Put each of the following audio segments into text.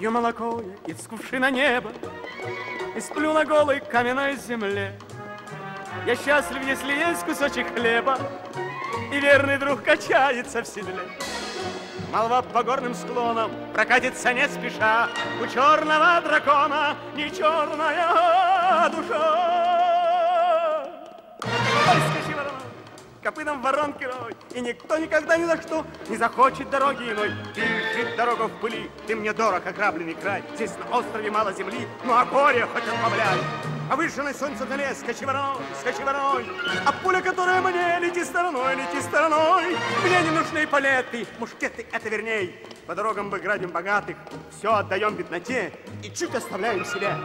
Пью молоко я из кувшина неба и сплю на голой каменной земле. Я счастлив, если есть кусочек хлеба, и верный друг качается в седле. Молва по горным склонам прокатится не спеша, у черного дракона не черная душа. Ой, скачи, ворона, копытом воронки рой, и никто никогда ни за что не захочет дороги иной. Бежит дорога в пыли, ты мне дорог, ограбленный край. Здесь на острове мало земли, но о горе хоть отбавляй. Повышенный солнце на лес, скачи вороной, а пуля, которая мне, лети стороной, лети стороной. Мне не нужны палеты, мушкеты, это верней. По дорогам мы грабим богатых, все отдаем бедноте и чуть оставляем себя.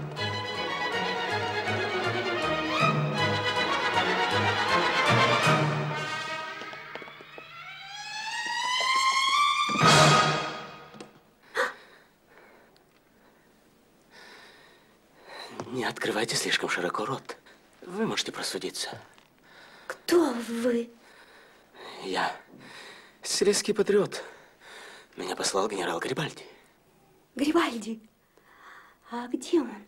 Не открывайте слишком широко рот. Вы можете простудиться. Кто вы? Я сицилийский патриот. Меня послал генерал Гарибальди. Гарибальди? А где он?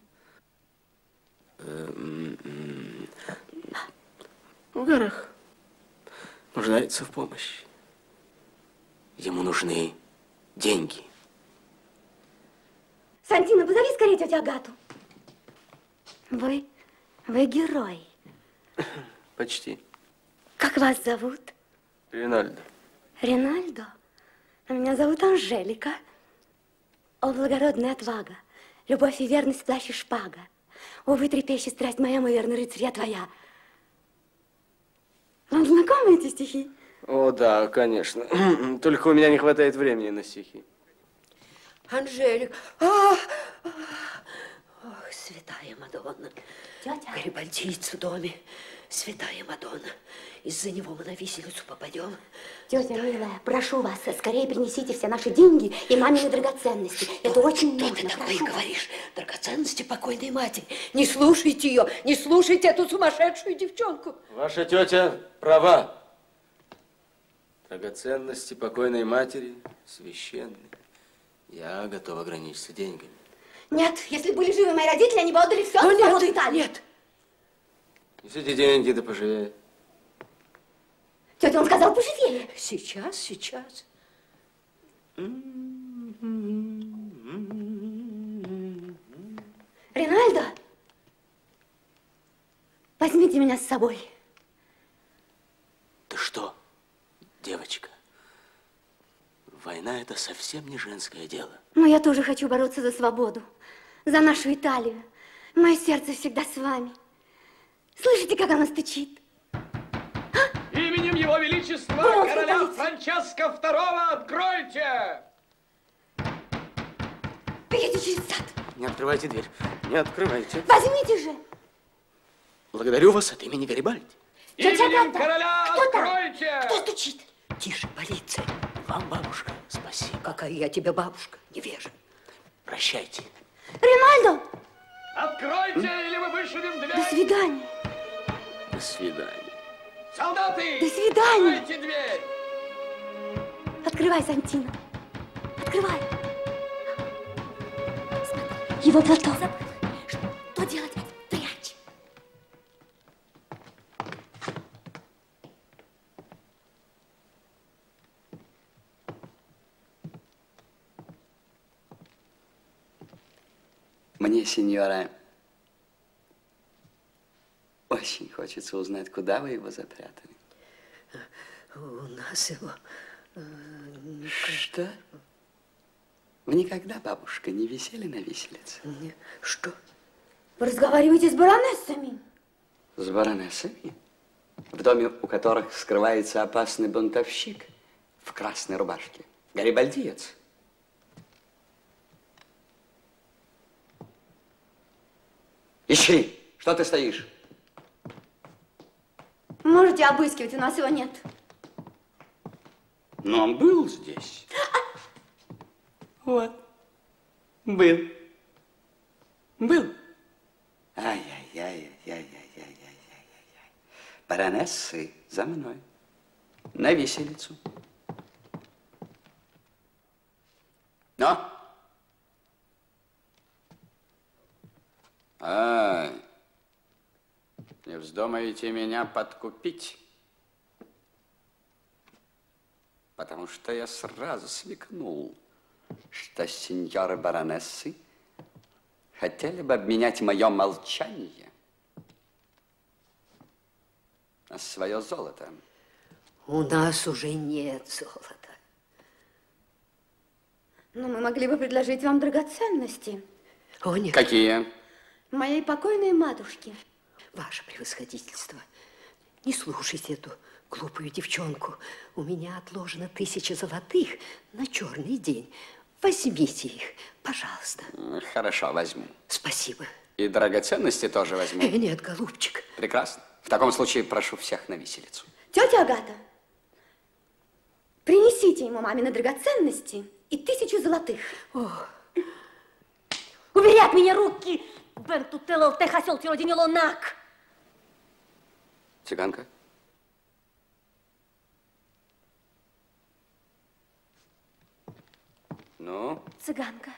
В горах. Нуждается в помощи. Ему нужны деньги. Сантино, позови скорее тетю Агату. Вы герой. Почти. Как вас зовут? Ринальдо. Ринальдо? А меня зовут Анжелика. О, благородная отвага, любовь и верность, плащ и шпага. О, вы трепещет страсть моя, мой верный рыцарь, я твоя. Вам знакомы эти стихи? О, да, конечно. Только у меня не хватает времени на стихи. Анжелика. Ох, святая Мадонна. Тетя. Гарибальдийц в доме. Святая Мадонна. Из-за него мы на виселицу попадем. Тетя милая, прошу вас, скорее принесите все наши деньги и мамины драгоценности. Это очень нужно. Что ты такое говоришь? Драгоценности покойной матери. Не слушайте ее, не слушайте эту сумасшедшую девчонку. Ваша тетя права. Драгоценности покойной матери священны. Я готов ограничиться деньгами. Нет, если были живы мои родители, они бы отдали все за свободу Италии. Нет. Несите деньги, да поживее. Тетя, он сказал поживее. Сейчас, сейчас. Ринальдо, возьмите меня с собой. Ты что, девочка? Война – это совсем не женское дело. Но я тоже хочу бороться за свободу, за нашу Италию. Мое сердце всегда с вами. Слышите, как оно стучит? Именем Его Величества, короля Франческо II, откройте! Бегите через сад. Не открывайте дверь. Не открывайте. Возьмите же. Благодарю вас от имени Гарибальди. Именем короля откройте! Кто стучит? Тише, полиция. Вам, бабушка, спасибо. Какая я тебе бабушка, невежа. Прощайте. Ринальдо! Откройте, или мы вышибем дверь! До свидания. До свидания. Солдаты! До свидания. Откройте дверь! Открывай, Сантино. Открывай. Смотри, его платок. Что делать? Прячь. Мне, сеньора, очень хочется узнать, куда вы его запрятали. У нас его... Что? Вы никогда, бабушка, не висели на виселице? Что? Вы разговариваете с баронессами? С баронессами? В доме, у которых скрывается опасный бунтовщик в красной рубашке. Гарибальдиец. Ищи! Что ты стоишь? Можете обыскивать, у нас его нет. Но он был здесь. Вот. Был. Был. Ай-яй-яй-яй-яй-яй-яй-яй-яй. Баронессы, за мной. На виселицу. Но Вздумаете меня подкупить? Потому что я сразу смекнул, что сеньоры баронессы хотели бы обменять мое молчание на свое золото. У нас уже нет золота. Но мы могли бы предложить вам драгоценности. О, нет. Какие? Моей покойной матушке. Ваше превосходительство, не слушайте эту глупую девчонку. У меня отложено 1000 золотых на черный день. Возьмите их, пожалуйста. Хорошо, возьму. Спасибо. И драгоценности тоже возьму. Нет, голубчик. Прекрасно. В таком случае прошу всех на виселицу. Тетя Агата, принесите ему мамины драгоценности и 1000 золотых. Убери от меня руки! Бентутелл, ты хотел тиродинилонак! Цыганка? Ну? Цыганка.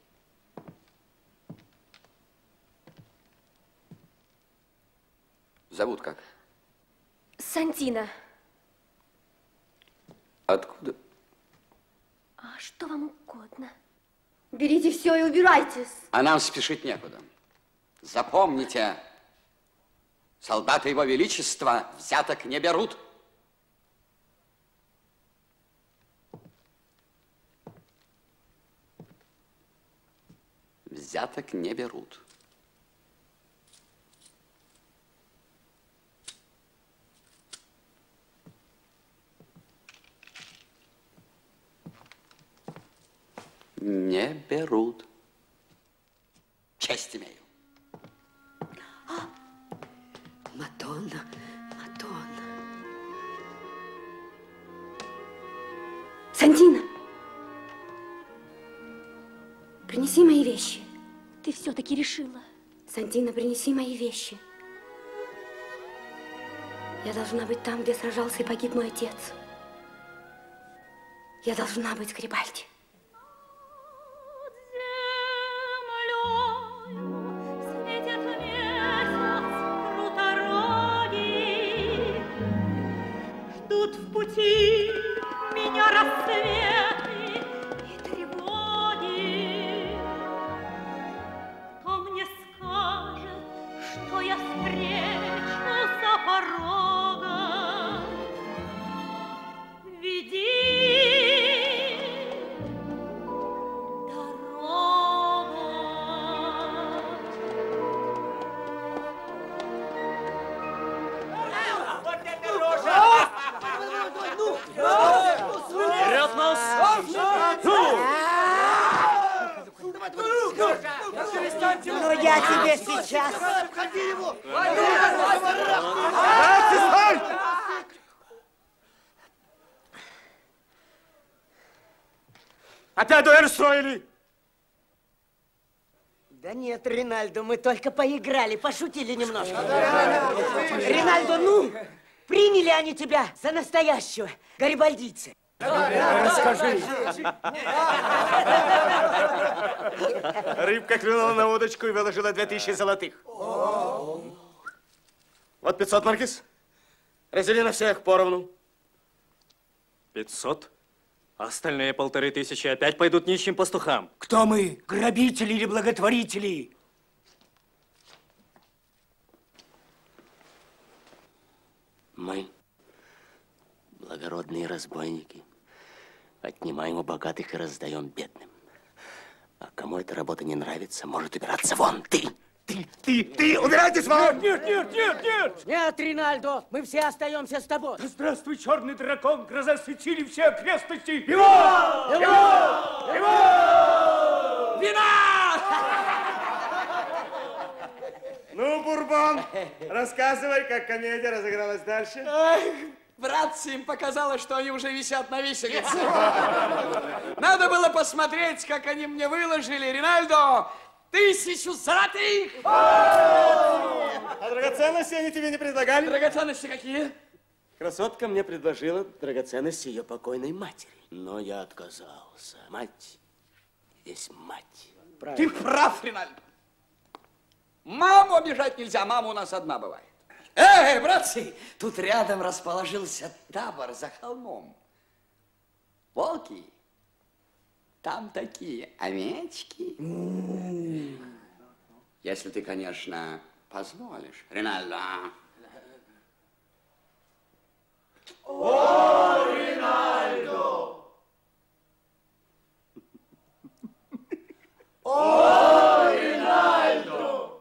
Зовут как? Сантина. Откуда? А что вам угодно? Берите все и убирайтесь. А нам спешить некуда. Запомните, солдаты его величества взяток не берут. Взяток не берут. Не берут. Честь имею. Мадонна, Мадонна. Сантина, принеси мои вещи. Ты все-таки решила. Сантина, принеси мои вещи. Я должна быть там, где сражался и погиб мой отец. Я должна быть в Гарибальди. В пути меня рассветы и тревоги. Кто мне скажет, что я встречу за порогом? Веди дорога. Вперед, нос! Ну, я тебе сейчас... Опять дуэль устроили? Да нет, Ринальдо, мы только поиграли, пошутили немножко. Ринальдо, ну, приняли они тебя за настоящего гарибальдийца? Расскажи. Рыбка клюнула на удочку и выложила 2000 золотых. Вот 500, Маркиз. Раздели на всех поровну. 500? А остальные 1500 опять пойдут нищим пастухам. Кто мы, грабители или благотворители? Мы, благородные разбойники, отнимаем у богатых и раздаем бедным. А кому эта работа не нравится, может убираться вон. Ты! Убирайтесь вон! Нет, Ринальдо, мы все остаемся с тобой. Здравствуй, черный дракон, гроза светили все окрестности. Ну, Бурбон, рассказывай, как комедия разыгралась дальше. Братцы, им показалось, что они уже висят на виселице. Надо было посмотреть, как они мне выложили. Ринальдо, 1000 золотых! А драгоценности они тебе не предлагали? Драгоценности какие? Красотка мне предложила драгоценность ее покойной матери. Но я отказался. Мать есть мать. Ты прав, Ринальдо. Маму обижать нельзя, мама у нас одна бывает. Эй, братцы, тут рядом расположился табор за холмом. Волки, там такие овечки. Если ты, конечно, позволишь, Ринальдо. О, Ринальдо! О, Ринальдо!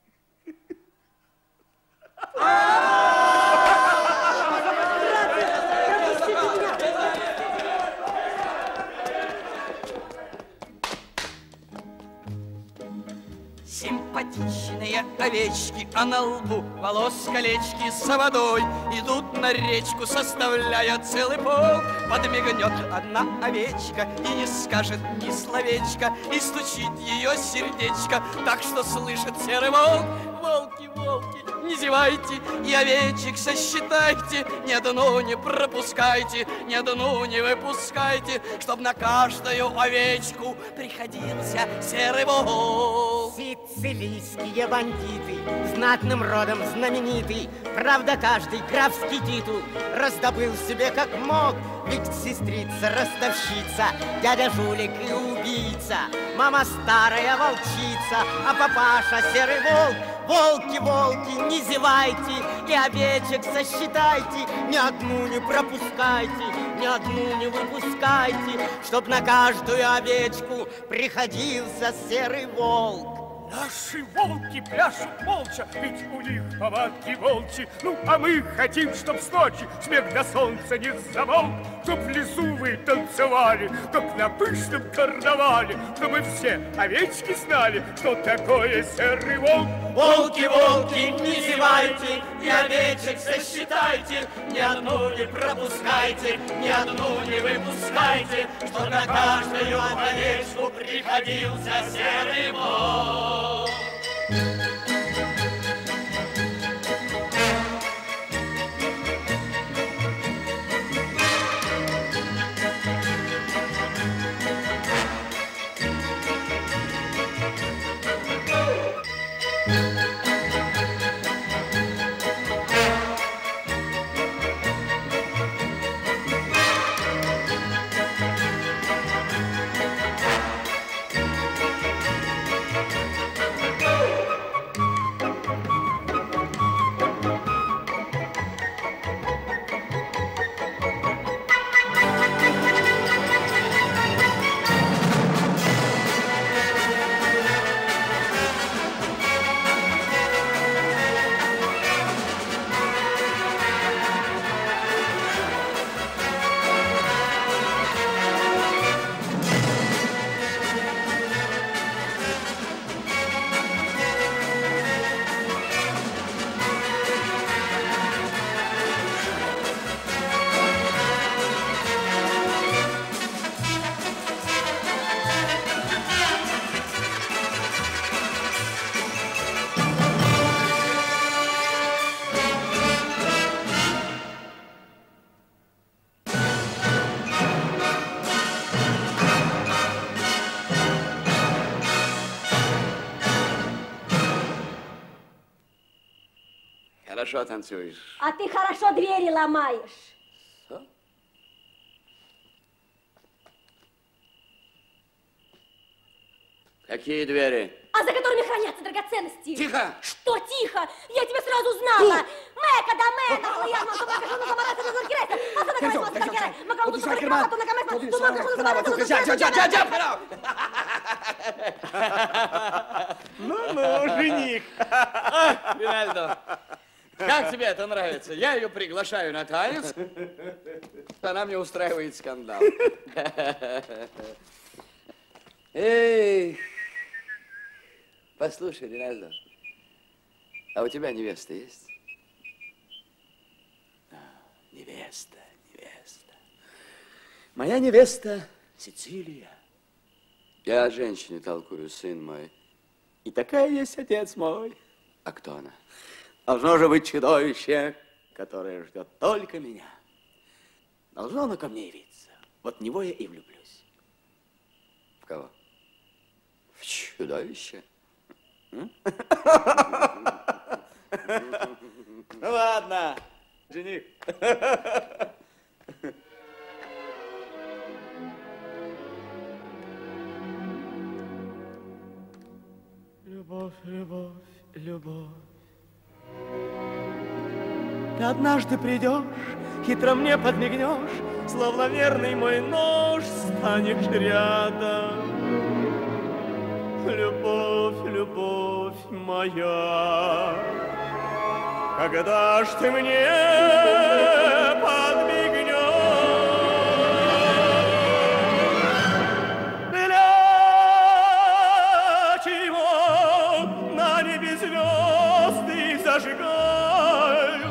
Симпатичные овечки, а на лбу волос колечки с водой идут на речку, составляя целый полк. Подмигнет одна овечка и не скажет ни словечка, и стучит ее сердечко так, что слышит серый волк. Волки, волки, не зевайте и овечек сосчитайте, ни одну не пропускайте, ни одну не выпускайте, чтоб на каждую овечку приходился серый волк. Сицилийские бандиты, знатным родом знаменитый, правда, каждый графский титул раздобыл себе как мог. Ведь сестрица ростовщица, дядя жулик и убийца, мама старая волчица, а папаша серый волк. Волки, волки, не зевайте и овечек сосчитайте, ни одну не пропускайте, ни одну не выпускайте, чтоб на каждую овечку приходился серый волк. Наши волки пляшут молча, ведь у них повадки волчьи. Ну, а мы хотим, чтоб с ночи смех до солнца не замолк, чтоб в лесу вы танцевали, как на пышном карнавале, чтобы все овечки знали, что такое серый волк. Волки, волки, не зевайте и овечек сосчитайте, ни одну не пропускайте, ни одну не выпускайте, чтоб на каждую овечку приходился серый волк. Хорошо танцуешь. А ты хорошо двери ломаешь. Что? Какие двери? А за которыми хранятся драгоценности. Тихо! Что тихо? Я тебя сразу знала. Мека да мека, я могу покажу на самарате на заркирете. А за наконец вас заркире. Макал тут заркире, потом наконец. Тут покажу на самарате на заркире. Ну, жених. Ринальдо, как тебе это нравится? Я ее приглашаю на танец, она мне устраивает скандал. Эй, послушай, Ринальдо, а у тебя невеста есть? Невеста, невеста. Моя невеста Сицилия. Я о женщине толкую, сын мой. И такая есть отец мой. А кто она? Должно же быть чудовище, которое ждет только меня. Должно оно ко мне явиться. Вот в него я и влюблюсь. В кого? В чудовище? Ну ладно, жених. Любовь, любовь, любовь. Ты однажды придешь, хитро мне подмигнешь, словно верный мой нож станешь рядом. Любовь, любовь моя, когда ж ты мне подмигнешь? Для чего на небе звезды зажигают?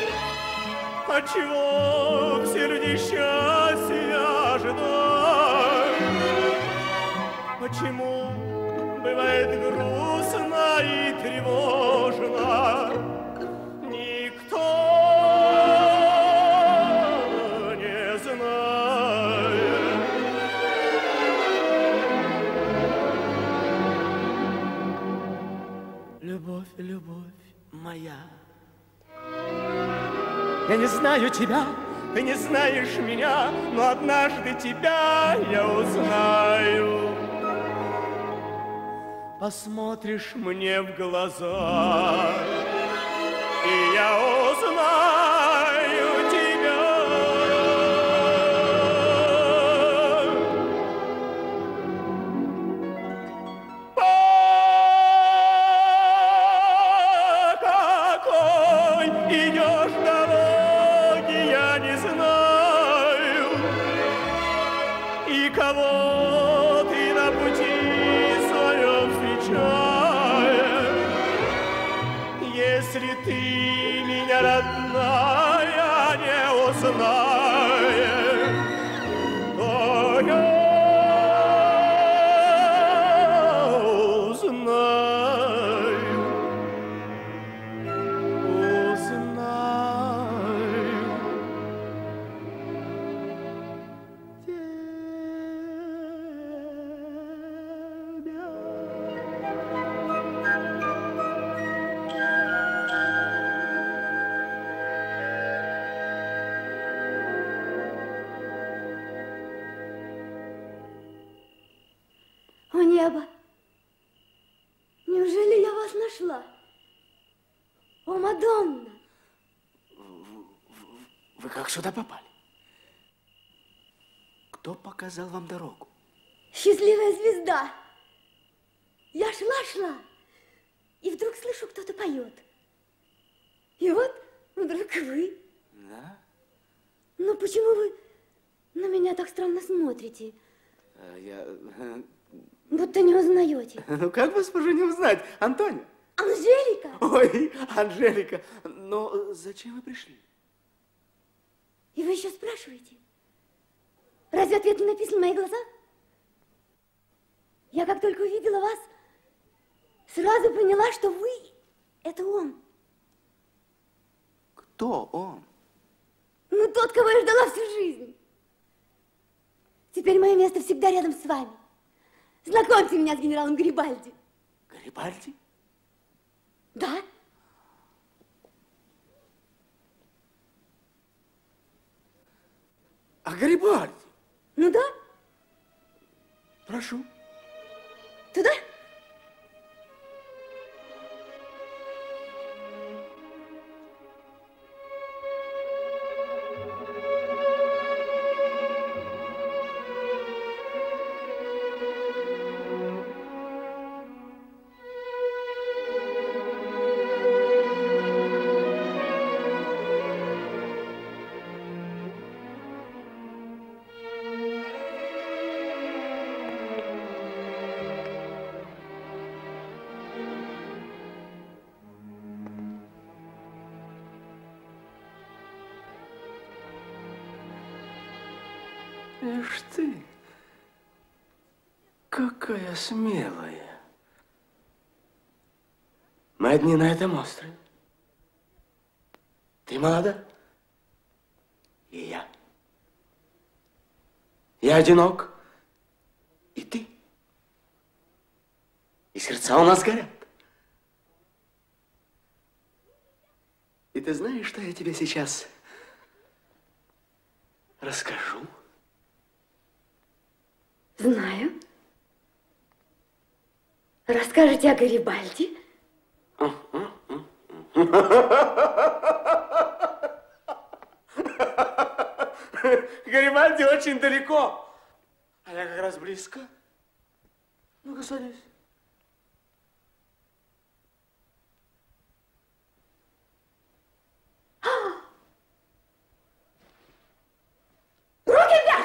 Отчего все люди счастья ожидают? Почему бывает грустно и тревожно? Никто не знает. Любовь, любовь моя, я не знаю тебя, ты не знаешь меня, но однажды тебя я узнаю. Посмотришь мне в глаза, и я узнаю тебя. По какой идешь дороге, я не знаю, и кого ты на пути если ты меня, родная, не узнаешь, то я узнаю, О, небо! Неужели я вас нашла? О, Мадонна! Вы как сюда попали? Кто показал вам дорогу? Счастливая звезда! Я шла, и вдруг слышу, кто-то поет. И вот вдруг вы. Да? Ну, почему вы на меня так странно смотрите? Я... Будто не узнаете. Ну, как вас уже не узнать, Антония? Анжелика! Ой, Анжелика, но зачем вы пришли? И вы еще спрашиваете? Разве ответ не написан в моих глазах? Я как только увидела вас, сразу поняла, что вы – это он. Кто он? Ну, тот, кого я ждала всю жизнь. Теперь мое место всегда рядом с вами. Знакомьте меня с генералом Гарибальди. Гарибальди? Да. А Гарибальди? Ну да. Прошу. Туда? Ишь ты, какая смелая. Мы одни на этом острове. Ты молода, и я. Я одинок, и ты. И сердца у нас горят. И ты знаешь, что я тебе сейчас расскажу? Знаю. Расскажете о Гарибальди? Гарибальди очень далеко, а я как раз близко. Ну-ка, садись. Руки вверх!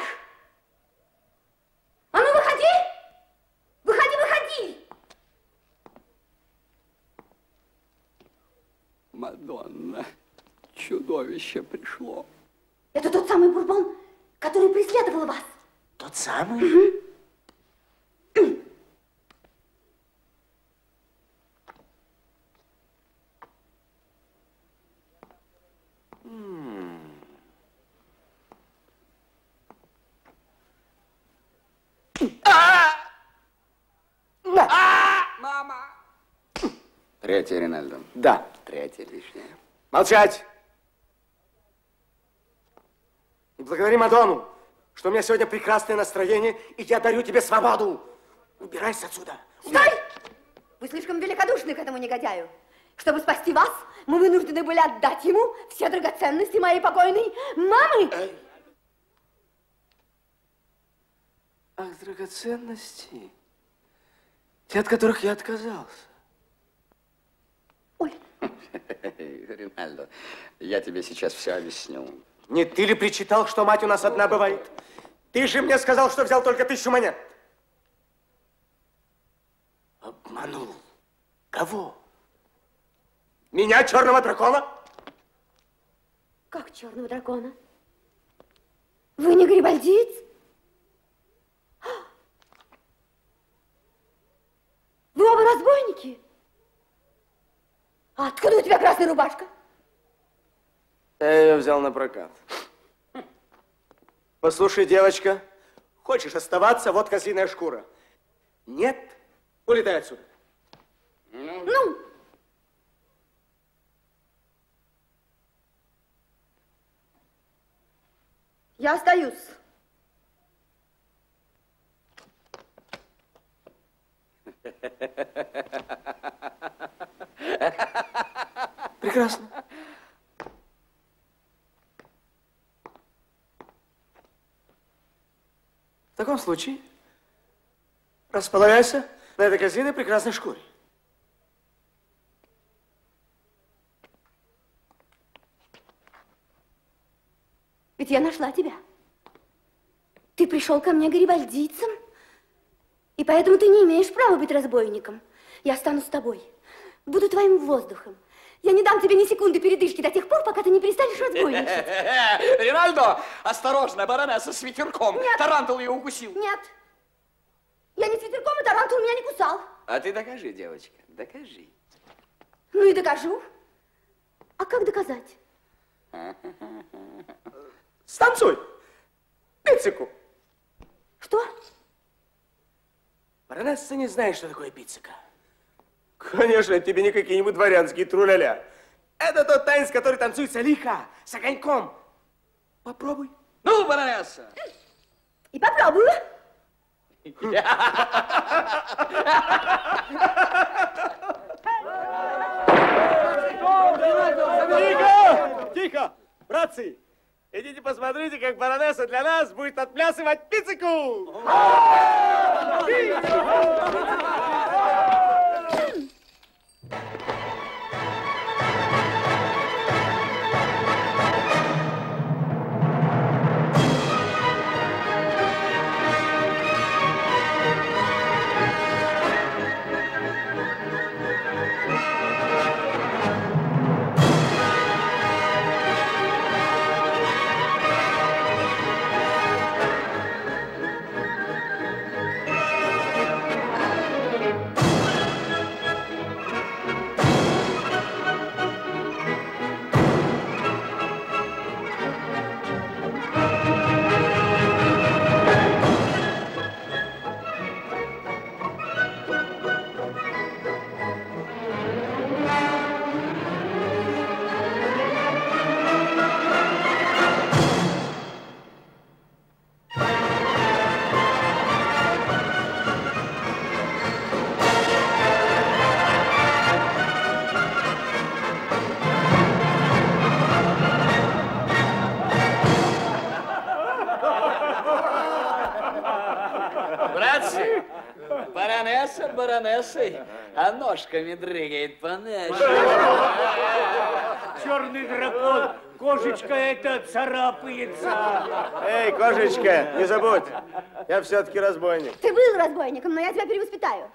А ну, выходи! Выходи, выходи! Мадонна, чудовище пришло. Это тот самый Бурбон, который преследовал вас. Тот самый? Мама! Третья, Ринальдо. Да. Третья лишняя. Молчать! И благодари Мадонну, что у меня сегодня прекрасное настроение, и я дарю тебе свободу. Убирайся отсюда. Стой! Вы слишком великодушны к этому негодяю. Чтобы спасти вас, мы вынуждены были отдать ему все драгоценности моей покойной мамы. Ах, драгоценности. Те, от которых я отказался. Ой. Ринальдо, я тебе сейчас все объясню. Не ты ли причитал, что мать у нас одна бывает? Ты же мне сказал, что взял только 1000 монет. Обманул. Кого? Меня, черного дракона? Как черного дракона? Вы не гарибальдиец? Вы оба разбойники? А откуда у тебя красная рубашка? Я ее взял на прокат. Послушай, девочка, хочешь оставаться, вот козлиная шкура. Нет? Улетай отсюда. Ну? Я остаюсь. Прекрасно. В таком случае располагайся на этой козлиной прекрасной шкуре. Ведь я нашла тебя. Ты пришел ко мне гарибальдийцем, и поэтому ты не имеешь права быть разбойником. Я останусь с тобой, буду твоим воздухом. Я не дам тебе ни секунды передышки до тех пор, пока ты не перестанешь разбойничать. Ринальдо, осторожно, баронесса с ветерком. Нет. Тарантул ее укусил. Нет. Я не с ветерком, и тарантул меня не кусал. А ты докажи, девочка, докажи. Ну и докажу. А как доказать? Станцуй. Пицику. Что? Баронесса не знает, что такое пиццика. Конечно, тебе не какие-нибудь дворянские тру-ля-ля. Это тот танец, который танцуется лихо, с огоньком. Попробуй. Ну, баронесса. И попробую. Тихо! Тихо! Братцы, идите посмотрите, как баронесса для нас будет отплясывать пиццику! Братцы, баронесса баронессой, а ножками дрыгает по нашей. Черный дракон, кошечка эта царапается. Эй, кошечка, не забудь, я все-таки разбойник. Ты был разбойником, но я тебя перевоспитаю.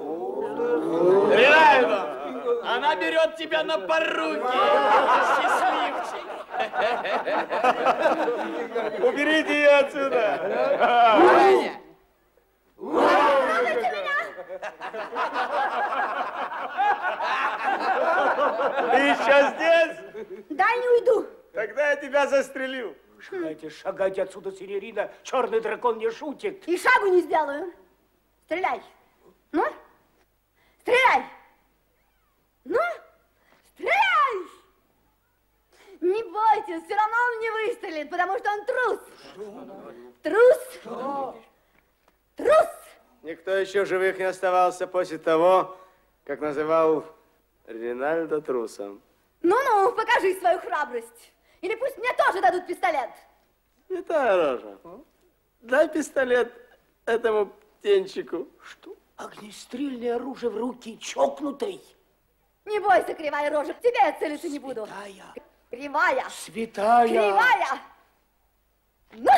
Реально, она берет тебя на поруки, счастливчик. Уберите ее отсюда. Ваня. Слушайте меня! Ты еще здесь? Да, не уйду. Тогда я тебя застрелю. Шагайте отсюда, Синерина, черный дракон не шутит. И шагу не сделаю. Стреляй. Ну? Стреляй! Ну? Стреляй! Не бойтесь, все равно он не выстрелит, потому что он трус. Трус. Трус. Никто еще живых не оставался после того, как называл Ринальдо трусом. Ну-ну, покажи свою храбрость. Или пусть мне тоже дадут пистолет. Святая рожа, дай пистолет этому птенчику. Что? Огнестрельное оружие в руки чокнутой. Не бойся, кривая рожа, к тебе я целиться не буду. Святая. Кривая. Святая. Кривая. Ну!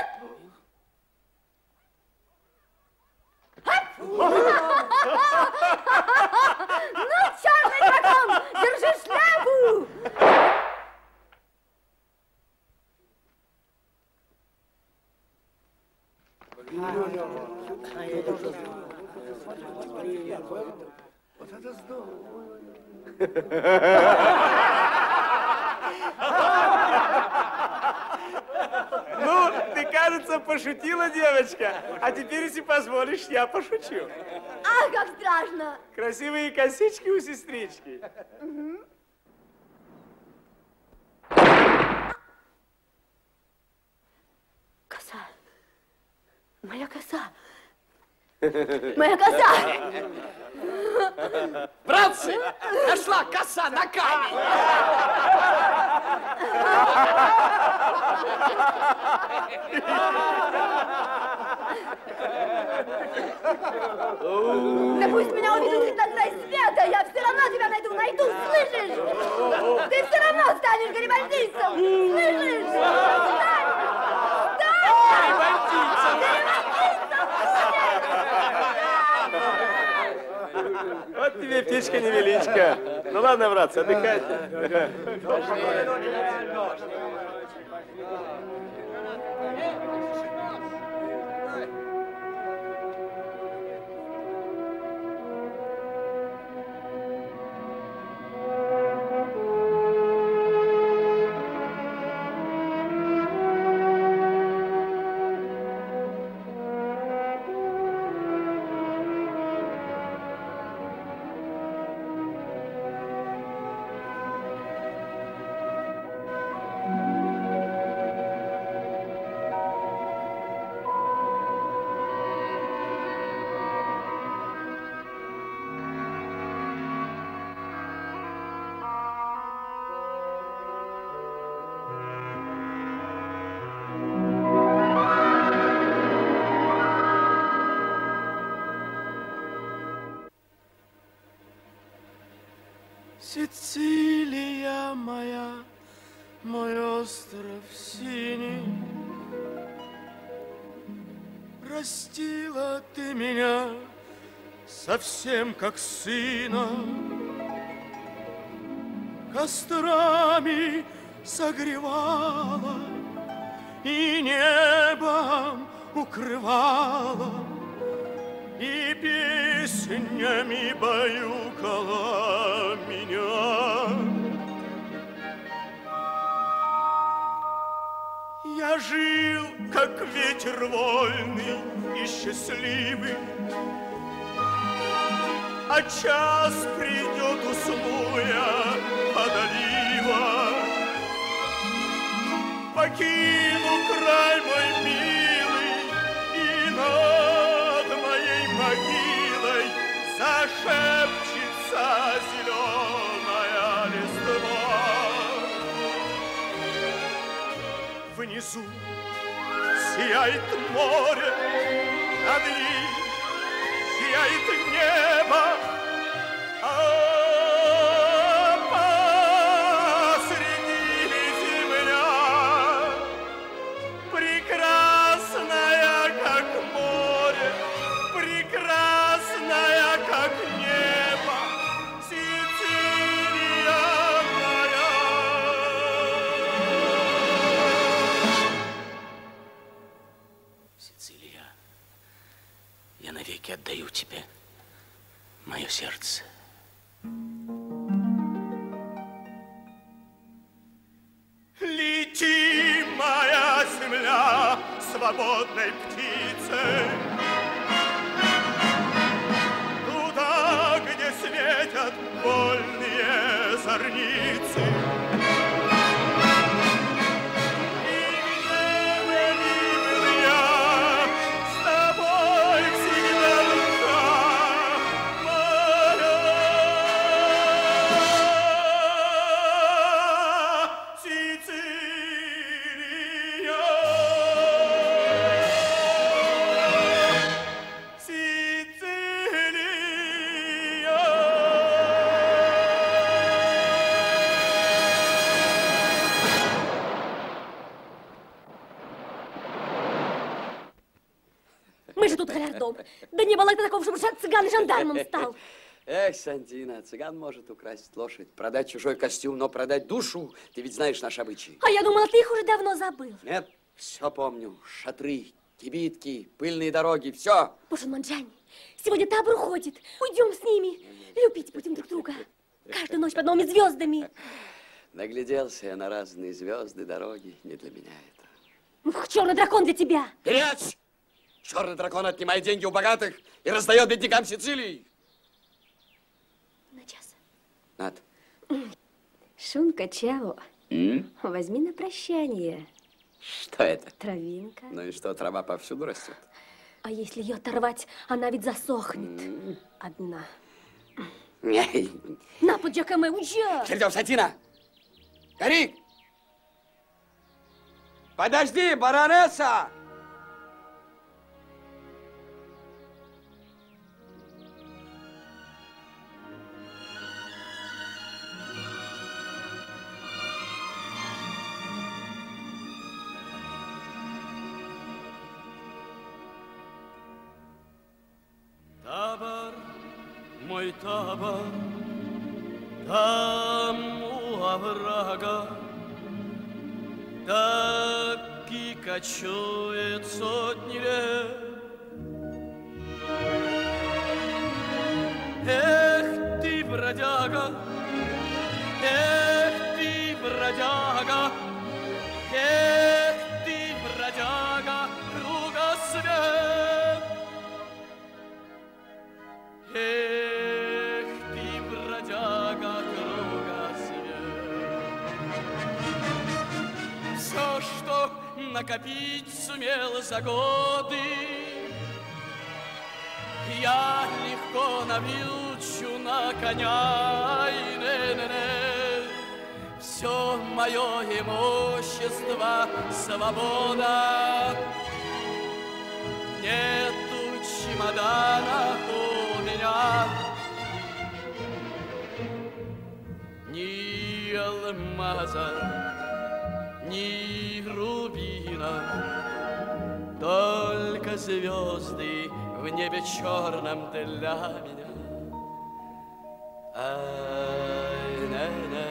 Ну, черный дракон, держи шляпу! Вот это здорово. Ну, ты, кажется, пошутила, девочка. А теперь, если позволишь, я пошучу. Ах, как страшно. Красивые косички у сестрички. Угу. Коса. Моя коса. Моя коса. Братцы, нашла коса на камень. Да пусть меня увидят хоть на край света, я все равно тебя найду, слышишь? Ты все равно станешь гарибальдийцем, слышишь? Стань! Вот тебе птичка-невеличка. Ну ладно, братцы, отдыхайте. Сицилия моя, мой остров синий, растила ты меня совсем как сына, кострами согревала и небом укрывала, и песнями баюкала меня. Я жил, как ветер вольный и счастливый, а час придет, усну я под оливом. Покину край мой милый, и над моей могилой зашепчется зеленая листва. Внизу сияет море, над ним Я навеки отдаю тебе мое сердце. Лети, моя земля, свободной птицей, туда, где светят вольные зорницы. Мы же тут галярдом. Да не было такого, чтобы цыган жандармом стал. Эх, Сантина, цыган может украсть лошадь, продать чужой костюм, но продать душу, ты ведь знаешь наш обычай. А я думала, ты их уже давно забыл. Нет, все помню. Шатры, кибитки, пыльные дороги, все. Боже, Манджани, сегодня табор уходит. Уйдем с ними. Любить будем друг друга. Каждую ночь под новыми звездами. Нагляделся я на разные звезды, дороги. Не для меня это. Ух, черный дракон для тебя. Перец! Черный дракон отнимает деньги у богатых и раздает беднякам Сицилии. На час. Над. Шунка, чао. Возьми на прощание. Что это? Травинка. Ну и что, трава повсюду растет? А если ее оторвать, она ведь засохнет. Одна. На, Джакоме, уезжай! Сердёв, Сантина! Гори! Подожди, баронесса! Табор, мой табор, там у оврага, так и кочует сотни лет. Эх ты, бродяга, эх ты, бродяга, эх ты, бродяга, кругосвет. Эх ты, бродяга, кругосвет. Все, что накопить сумел за годы, я легко навьючу на коня, и не-не-не. Все мое имущество свобода. Нету чемодана у меня, ни алмаза, ни рубина, только звезды в небе черном для меня. Ай, на-на,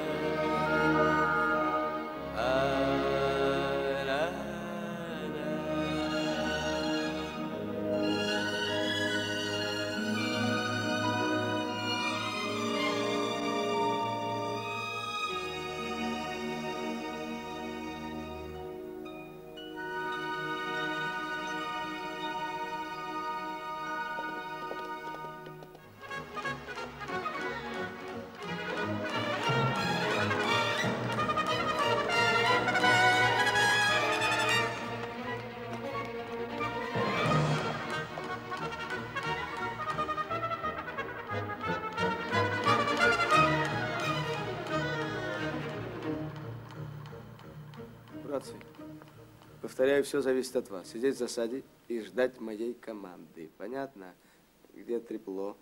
Братцы, повторяю, все зависит от вас. Сидеть в засаде и ждать моей команды. Понятно? Где трепло?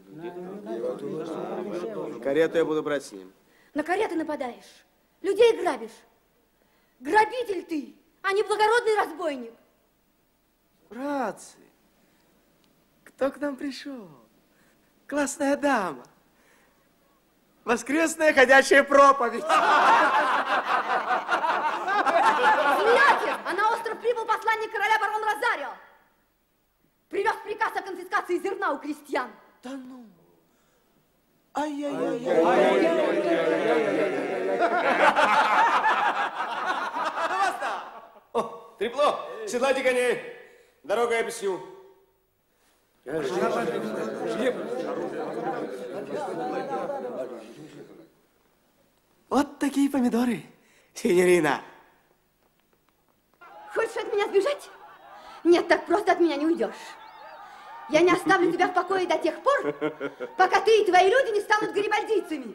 Карету я буду брать с ним. На кареты нападаешь, людей грабишь. Грабитель ты, а не благородный разбойник. Братцы, кто к нам пришел? Классная дама. Воскресная ходячая проповедь. Взгляните, а на остров прибыл посланник короля барон Розарио. Привез приказ о конфискации зерна у крестьян. Да ну. Ай-яй-яй. О, трепло, седлайте коней. Дорогу я объясню. Вот такие помидоры, синьорина. Хочешь от меня сбежать? Нет, так просто от меня не уйдешь. Я не оставлю тебя в покое до тех пор, пока ты и твои люди не станут гарибальдийцами.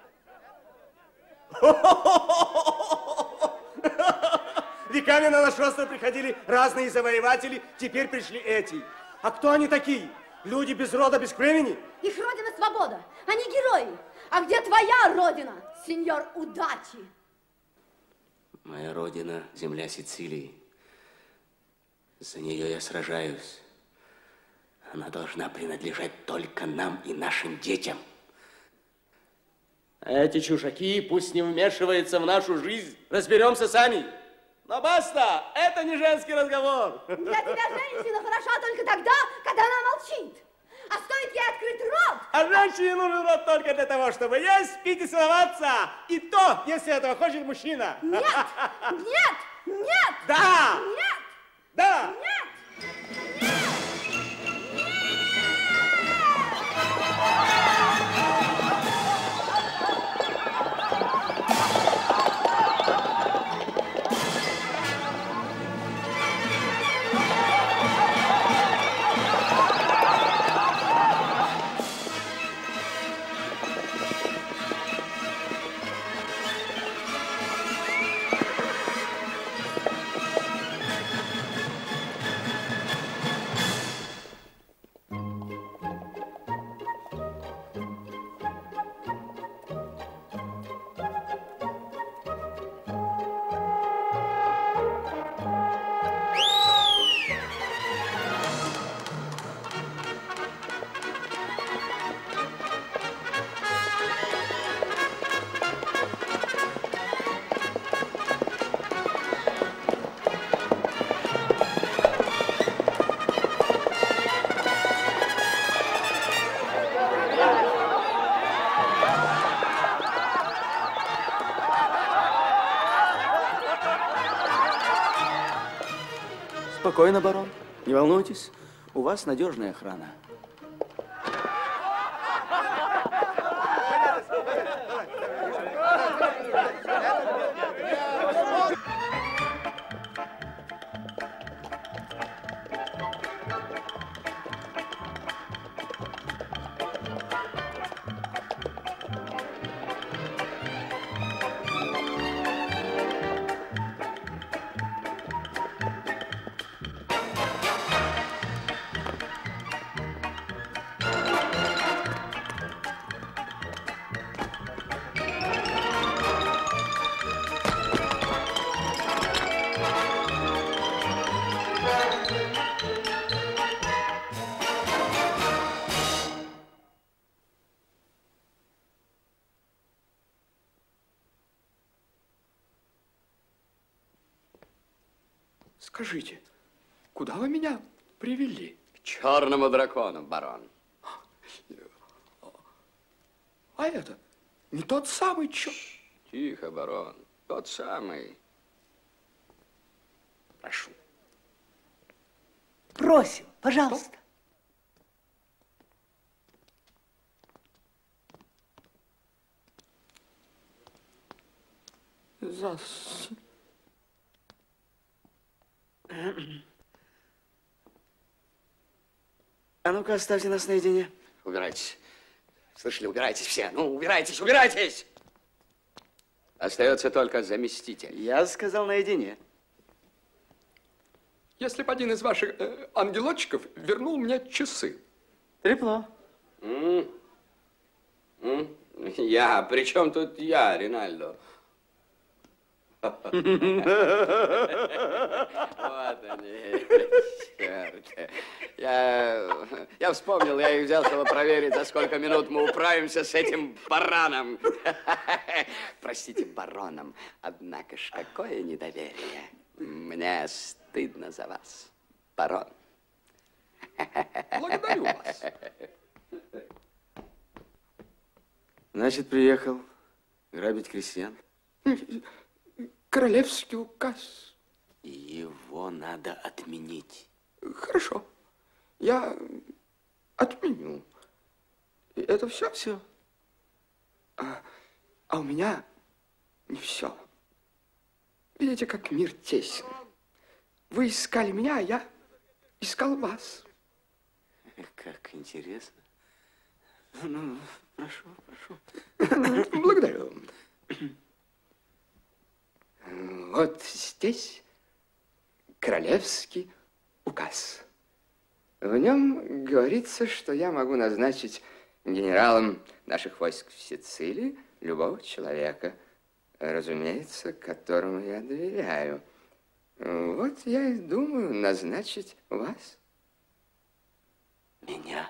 Веками на наш остров приходили разные завоеватели, теперь пришли эти. А кто они такие? Люди без рода, без племени? Их родина свобода, они герои. А где твоя родина, сеньор удачи? Моя родина – земля Сицилии. За нее я сражаюсь. Она должна принадлежать только нам и нашим детям. Эти чужаки пусть не вмешиваются в нашу жизнь. Разберемся сами. Но баста, это не женский разговор. Для тебя женщина хороша только тогда, когда она молчит. А стоит ей открыть рот. А женщине нужен рот только для того, чтобы есть, пить и целоваться. И то, если этого хочет мужчина. Нет, нет, нет. Да. Нет. Да. Нет. Спокойно, барон. Не волнуйтесь, у вас надежная охрана. Скажите, куда вы меня привели? К черному дракону, барон. А это не тот самый Тихо, барон. Тот самый. Прошу. Просим, пожалуйста. А ну-ка, оставьте нас наедине. Убирайтесь. Слышали, убирайтесь все. Ну, убирайтесь, убирайтесь! Остается только заместитель. Я сказал наедине. Если бы один из ваших ангелочков вернул мне часы. Трепло. Я? При чем тут я, Ринальдо? Вот они, черт. Я вспомнил, я их взял, чтобы проверить, за сколько минут мы управимся с этим бараном. Простите, бароном, однако ж какое недоверие. Мне стыдно за вас, барон. Благодарю вас. Значит, приехал грабить крестьян. Королевский указ. Его надо отменить. Хорошо. Я отменю. И это все? Все. А у меня не все. Видите, как мир тесен. Вы искали меня, а я искал вас. Как интересно. Ну, прошу, прошу. Благодарю. Вот здесь королевский указ. В нем говорится, что я могу назначить генералом наших войск в Сицилии любого человека, разумеется, которому я доверяю. Вот я и думаю назначить вас. Меня?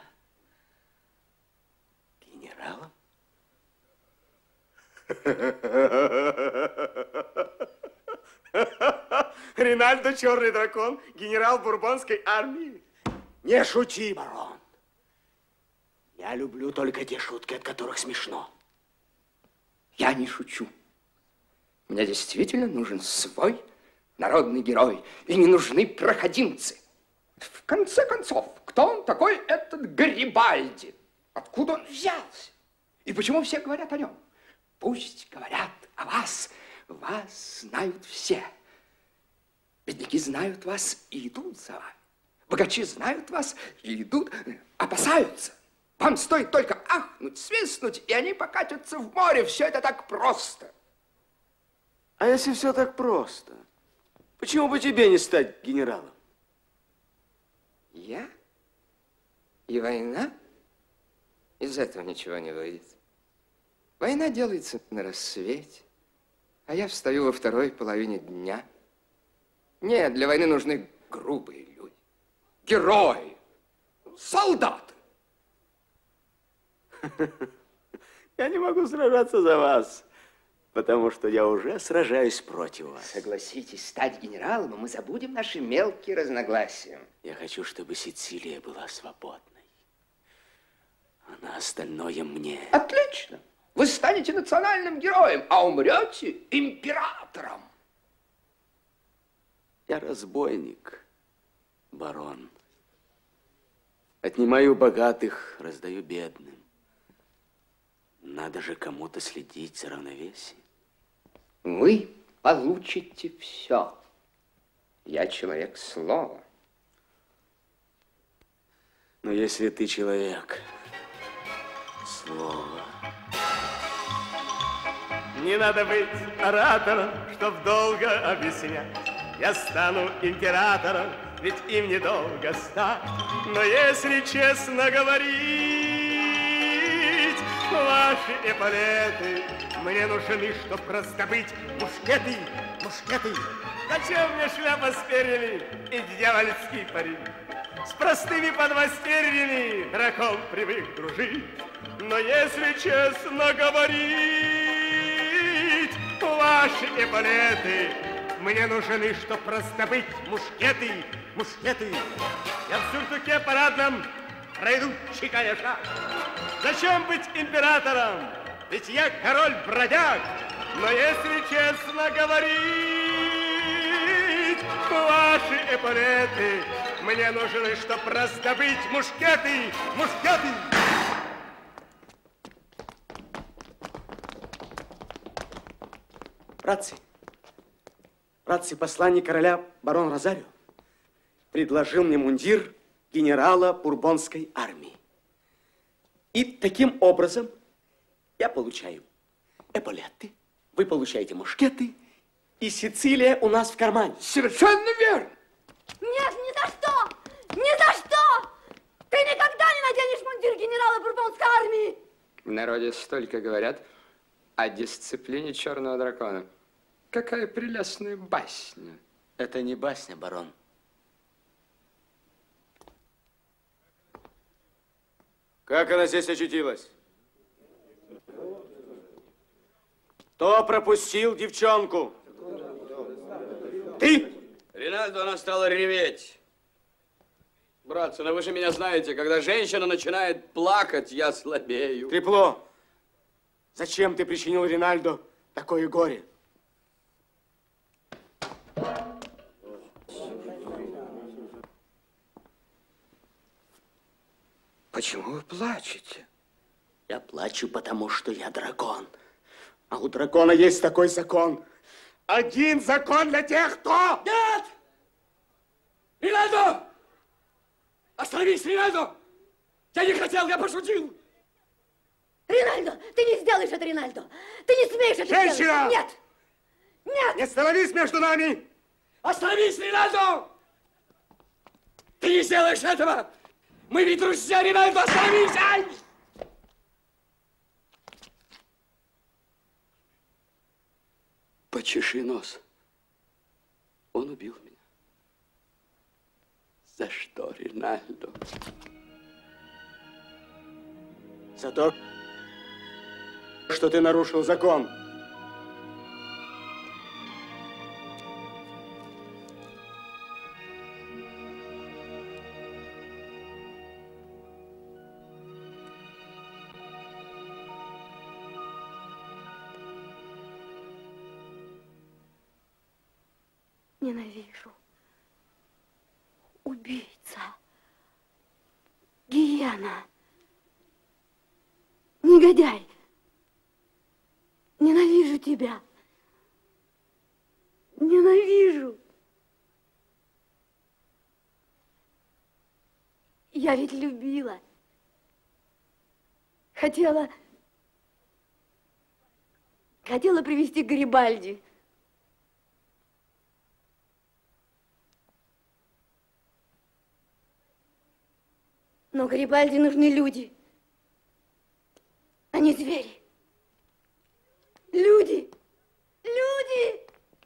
Генералом? Ринальдо Черный Дракон, генерал бурбонской армии. Не шути, барон. Я люблю только те шутки, от которых смешно. Я не шучу. Мне действительно нужен свой народный герой, и не нужны проходимцы. В конце концов, кто он такой, этот Гарибальди? Откуда он взялся? И почему все говорят о нем? Пусть говорят о вас. Вас знают все. Бедняки знают вас и идут за вами. Богачи знают вас и идут, опасаются. Вам стоит только ахнуть, свистнуть, и они покатятся в море. Все это так просто. А если все так просто, почему бы тебе не стать генералом? Я? И война? Из этого ничего не выйдет. Война делается на рассвете, а я встаю во второй половине дня. Нет, для войны нужны грубые люди, герои, солдаты. Я не могу сражаться за вас, потому что я уже сражаюсь против вас. Согласитесь, стать генералом, и мы забудем наши мелкие разногласия. Я хочу, чтобы Сицилия была свободной. А на остальное мне. Отлично. Вы станете национальным героем, а умрете императором. Я разбойник, барон. Отнимаю богатых, раздаю бедным. Надо же кому-то следить за равновесием. Вы получите все. Я человек слова. Но если ты человек слова... Не надо быть оратором, чтоб долго объяснять. Я стану императором, ведь им недолго стать. Но если честно говорить, ваши эполеты мне нужны, чтоб раздобыть мушкеты, мушкеты. Зачем мне шляпа с перьями и дьявольский парик? С простыми подмастерьями дракон привык дружить. Но если честно говорить, ваши эполеты мне нужны, чтоб раздобыть мушкеты, мушкеты. Я в сюртуке парадном пройду, чеканя шаг. Зачем быть императором? Ведь я король-бродяг. Но если честно говорить, ваши эполеты мне нужны, чтоб раздобыть мушкеты, мушкеты. Братцы, посланник короля барон Розарио предложил мне мундир генерала бурбонской армии. И таким образом я получаю эполеты, вы получаете мушкеты, и Сицилия у нас в кармане. Совершенно верно. Нет, ни за что! Ни за что! Ты никогда не наденешь мундир генерала бурбонской армии! В народе столько говорят о дисциплине черного дракона. Какая прелестная басня. Это не басня, барон. Как она здесь очутилась? Кто пропустил девчонку? Ты? Ринальдо, она стала реветь. Братцы, ну вы же меня знаете, когда женщина начинает плакать, я слабею. Трепло, зачем ты причинил Ринальдо такое горе? Почему вы плачете? Я плачу, потому что я дракон. А у дракона есть такой закон. Один закон для тех, кто... Нет! Ринальдо! Остановись, Ринальдо! Я не хотел, я пошутил! Ринальдо, ты не сделаешь это, Ринальдо! Ты не смеешь это Женщина! сделать! Нет! Нет! Не становись между нами! Остановись, Ринальдо! Ты не сделаешь этого! Мы ведь друзья, Ринальдо, остановись! Ай! Почеши нос. Он убил меня. За что, Ринальдо? За то, что ты нарушил закон. Ненавижу. Убийца. Гиена. Негодяй. Ненавижу тебя. Ненавижу. Я ведь любила. Хотела привести Гарибальди. Но Гарибальди нужны люди, а не звери. Люди! Люди!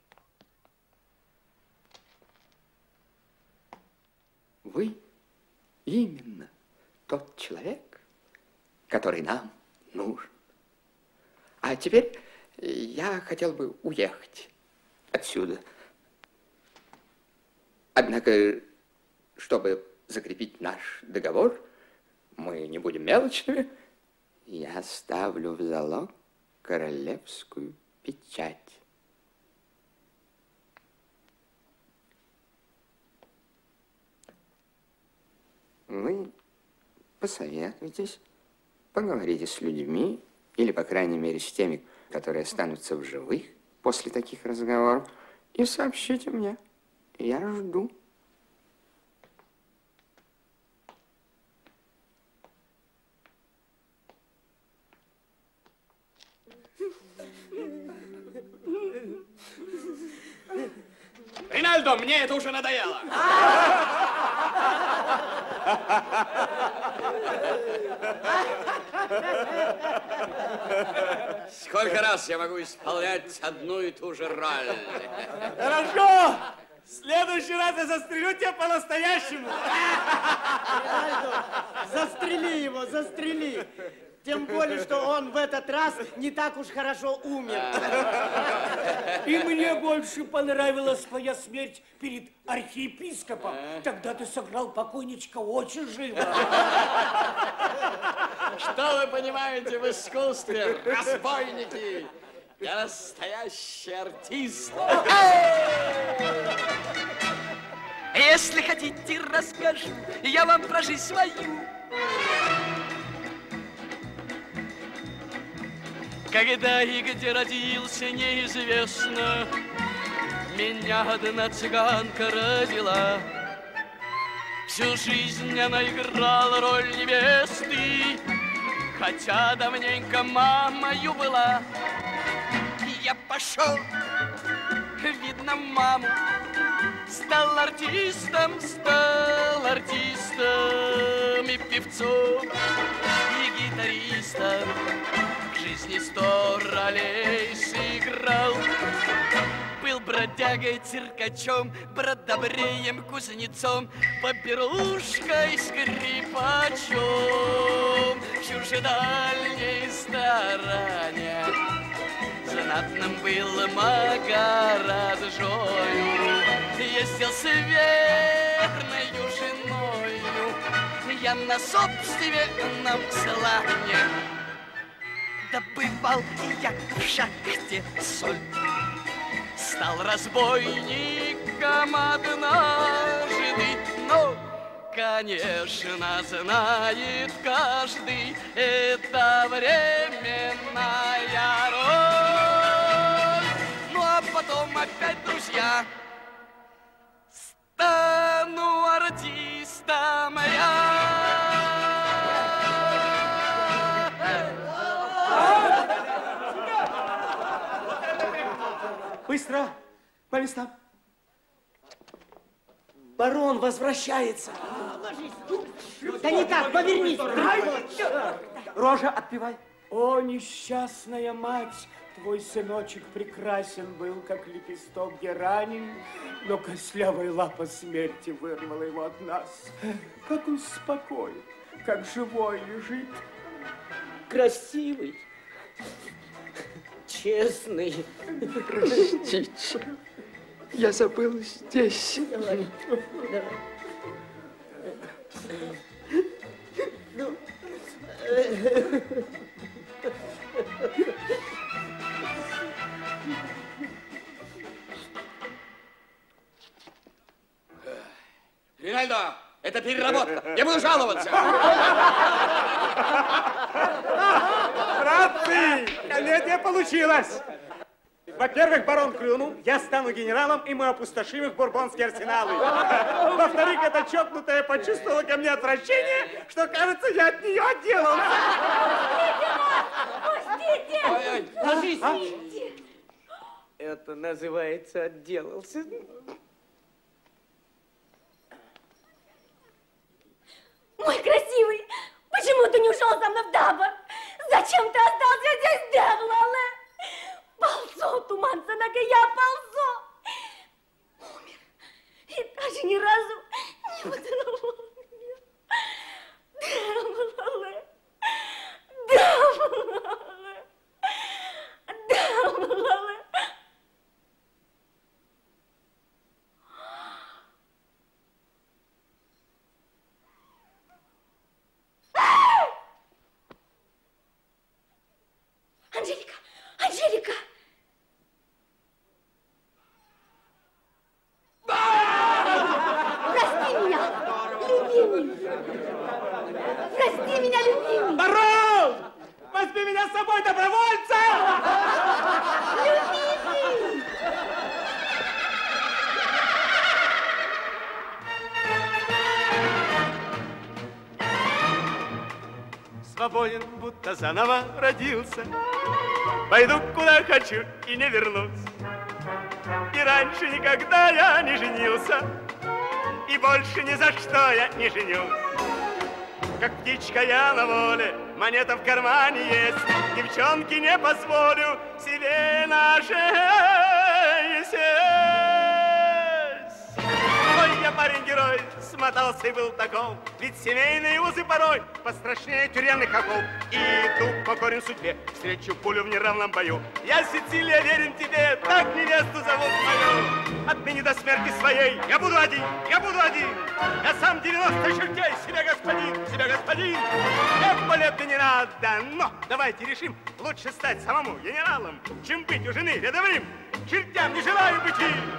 Вы именно тот человек, который нам нужен. А теперь я хотел бы уехать отсюда. Однако, чтобы закрепить наш договор, мы не будем мелочными, я ставлю в залог королевскую печать. Вы посоветуйтесь, поговорите с людьми, или, по крайней мере, с теми, которые останутся в живых после таких разговоров, и сообщите мне. Я жду. Ринальдо, мне это уже надоело. Сколько раз я могу исполнять одну и ту же роль? Хорошо! В следующий раз я застрелю тебя по-настоящему. Застрели его, застрели. Тем более, что он в этот раз не так уж хорошо умер. И мне больше понравилась твоя смерть перед архиепископом. Тогда ты сыграл покойничка очень живо. Что вы понимаете в искусстве, разбойники? Я настоящий артист. Если хотите, расскажу я вам про жизнь свою. Когда и где родился, неизвестно. Меня одна цыганка родила. Всю жизнь она играла роль невесты, хотя давненько мамою была. Я пошел, видно, маму, стал артистом и певцом, и гитаристом. В жизни 100 ролей сыграл. Был бродягой, циркачом, бродобреем, кузнецом, поперлушкой, скрипачом. В чужедальней стороне знатным был Магараджою. Ездил с верною женою я на собственном слане добывал я в шахте соль. Стал разбойником однажды, но, конечно, знает каждый, это временная роль. Ну а потом опять, друзья, стану артистом я. Быстро, по местам. Барон возвращается. Да не так, повернись. Рожа, отпевай. О, несчастная мать, твой сыночек прекрасен был, как лепесток герани, но костлявая лапа смерти вырвала его от нас. Как он спокоен, как живой лежит. Красивый, честный. Простите, я забыл здесь. Давай, давай. Ну, Ринальдо, это переработка. Я буду жаловаться. Братцы, комедия получилась. Во-первых, барон клюнул, я стану генералом, и мы опустошим их бурбонские арсеналы. Во-вторых, эта чокнутая почувствовала ко мне отвращение, что, кажется, я от нее отделался. Пустите! Ложись. Пустите! Это называется отделался. Мой красивый, почему ты не ушел со мной в табор? Зачем ты остался здесь, Девлале? Ползу, туман Санака, я ползу. Умер. И даже ни разу не поцеловал меня. Девлале. Девлале. Девлале. Анжелика! Анжелика! Прости меня, любимый! Прости меня, любимый! Барон! Возьми меня с собой, добровольца! Любимый! Свободен, будто заново родился. Пойду куда хочу и не вернусь. И раньше никогда я не женился, и больше ни за что я не женюсь. Как птичка я на воле, монета в кармане есть. Девчонки, не позволю себе на шее сесть. Ой, я парень-герой, смотался и был таков. Ведь семейные узы порой пострашнее тюремных оков. И иду покорен судьбе, встречу пулю в неравном бою. Я, Сицилия, верен тебе, так невесту зовут мою. Отныне до смерти своей я буду один, я буду один. Я сам 90 чертей, себя господин, себя господин. Эполеты не надо, но давайте решим, лучше стать самому генералом, чем быть у жены рядовым. Чертям не желаю быть им.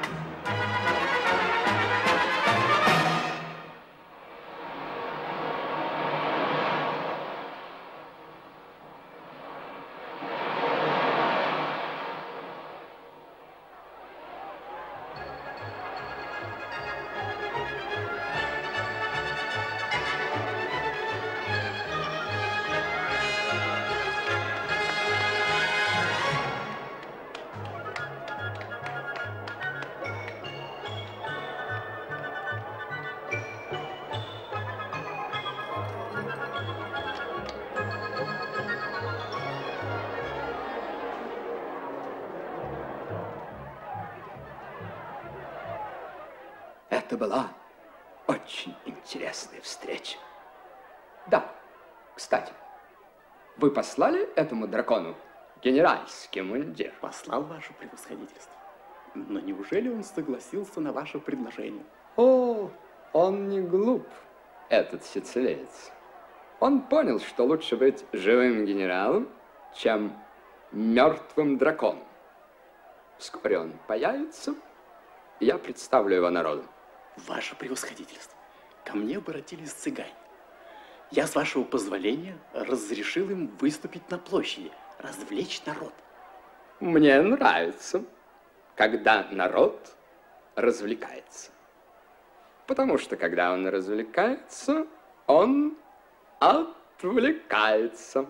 Это была очень интересная встреча. Да, кстати, вы послали этому дракону генеральский мундир? Послал, ваше превосходительство. Но неужели он согласился на ваше предложение? О, он не глуп. этот сицилиец. Он понял, что лучше быть живым генералом, чем мертвым драконом. Вскоре он появится, и я представлю его народу. Ваше превосходительство, ко мне обратились цыгане. Я, с вашего позволения, разрешил им выступить на площади, развлечь народ. Мне нравится, когда народ развлекается. Потому что, когда он развлекается, он отвлекается.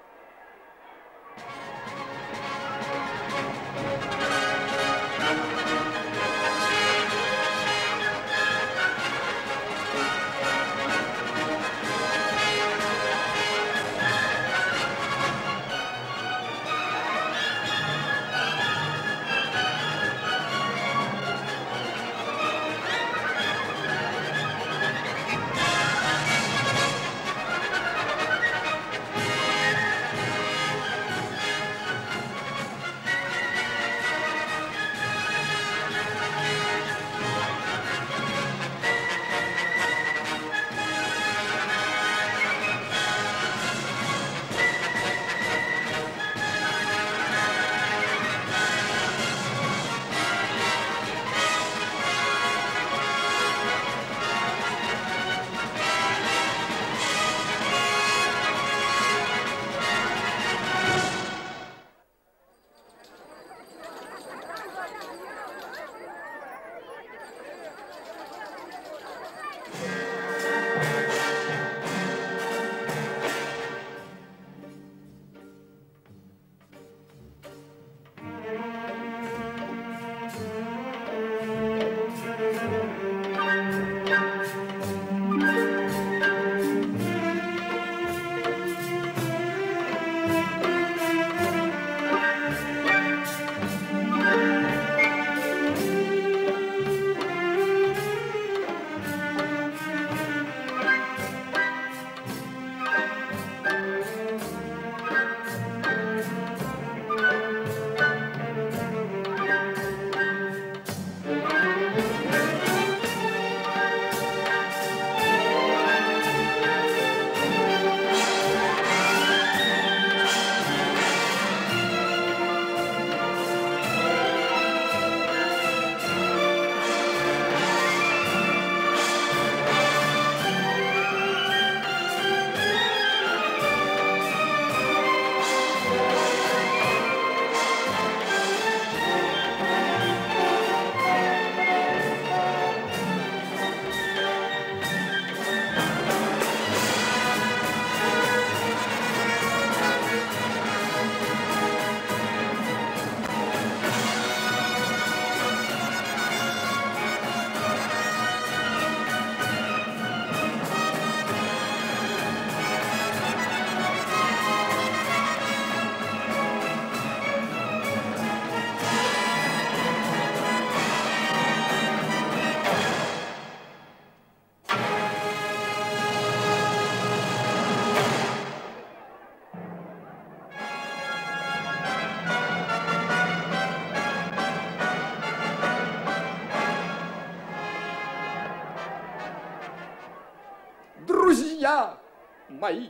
Друзья мои,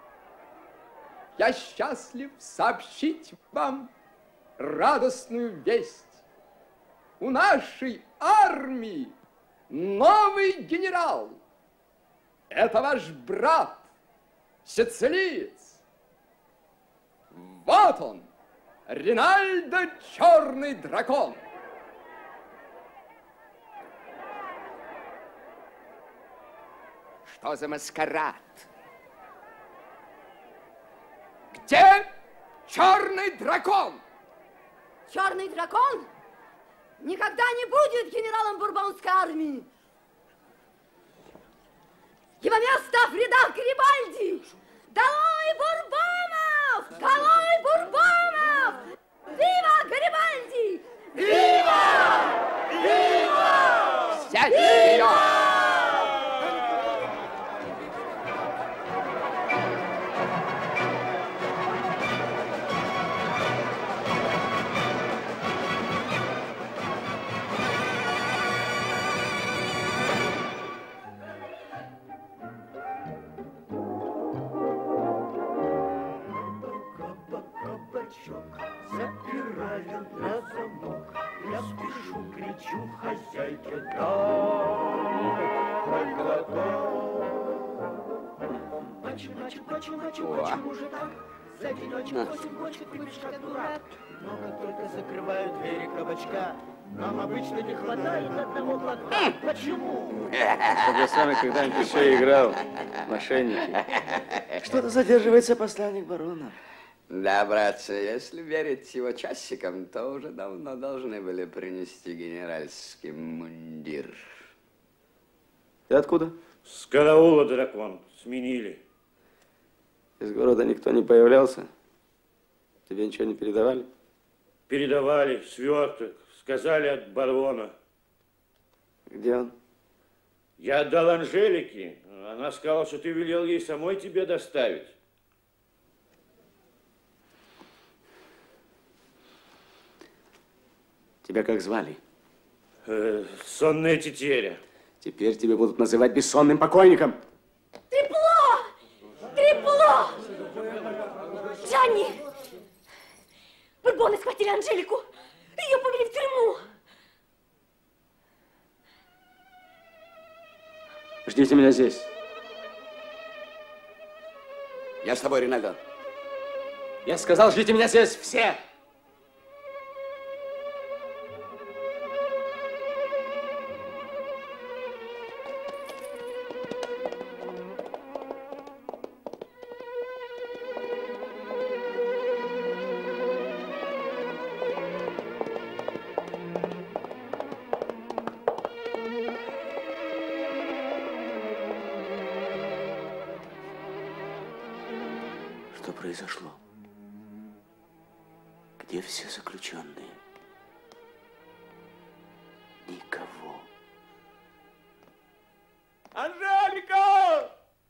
я счастлив сообщить вам радостную весть. У нашей армии новый генерал. Это ваш брат, сицилиец. Вот он, Ринальдо Черный Дракон. Что за маскарад? Где Черный Дракон? Черный Дракон никогда не будет генералом бурбонской армии. Его место в рядах Гарибальди. Долой Бурбонов! Долой Бурбонов! Вива Гарибальди! Вива! Вива! Сядь ее! Почему же так? За денечек 8 бочек выпьешь как дурак. Но как только закрывают двери кабачка, нам обычно не хватает одного глотка. Почему? Чтобы я с вами когда-нибудь еще играл, мошенники. Что-то задерживается посланник барона. Да, братцы, если верить его часикам, то уже давно должны были принести генеральский мундир. Ты откуда? С караула, дракон. Сменили. Из города никто не появлялся? Тебе ничего не передавали? Передавали сверток. Сказали от барона. Где он? Я отдал Анжелике. Она сказала, что ты велел ей самой тебе доставить. Тебя как звали? Сонная тетеря. Теперь тебя будут называть бессонным покойником. Трепло! Трепло! Джанни! Бурбоны схватили Анжелику. Ее повели в тюрьму. Ждите меня здесь. Я с тобой, Ринальдо. Я сказал, ждите меня здесь все. Что произошло? Где все заключенные? Никого. Анжелика!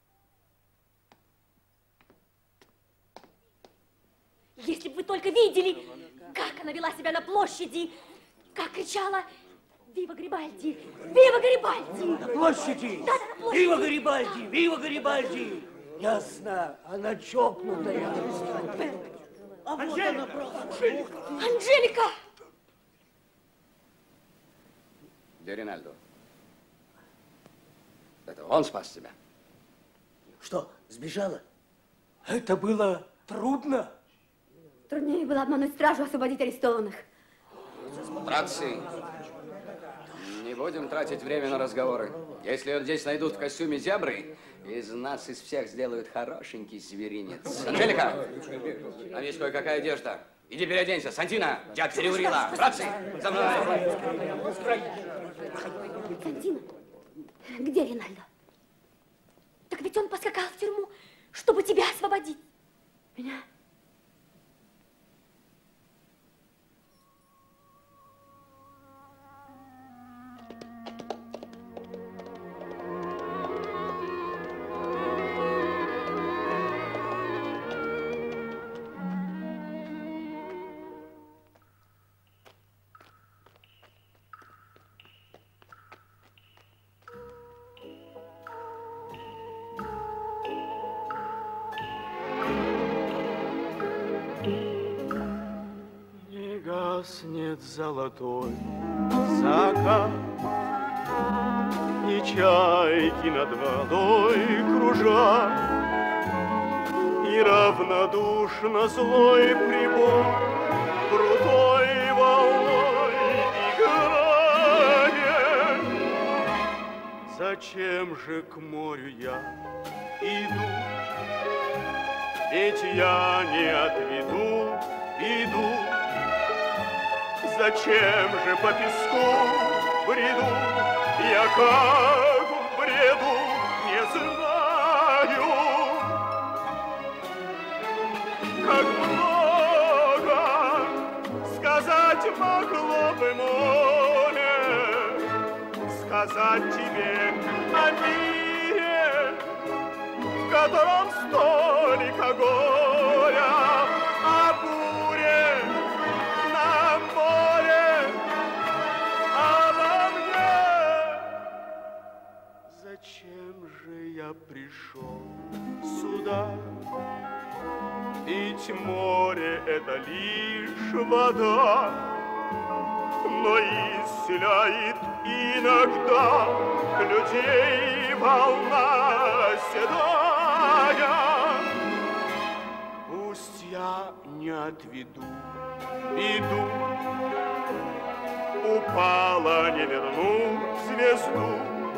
Если бы вы только видели, как она вела себя на площади, как кричала «Вива Гарибальди! Вива Гарибальди!» На площади! Да, на площади! Вива Гарибальди! Вива Гарибальди! Ясно, она чокнутая. А вот она просто. Анжелика! Где Ринальдо? Это он спас тебя. Что, сбежала? Это было трудно. Труднее было обмануть стражу, освободить арестованных. Братцы, не будем тратить время на разговоры. Если вот здесь найдут в костюме зебры, из нас из всех сделают хорошенький зверинец. Анжелика, там есть кое-какая одежда. Иди переоденься. Сантина, дядь переурила. Братцы, за мной. Сантина, где Ринальдо? Так ведь он поскакал в тюрьму, чтобы тебя освободить. Меня? Гаснет золотой закат, и чайки над водой кружат, и равнодушно злой прибой крутой волной играет. Зачем же к морю я иду? Ведь я не отведу, иду. Зачем же по песку бреду? Я как в бреду не знаю. Как много сказать могло бы море, сказать тебе о мире, в котором столько горя, о буре на море, а во мне. Зачем же я пришел сюда? Ведь море — это лишь вода, но исцеляет иногда людей волна седая. не отведу. Иду, упала, не вернуть звезду,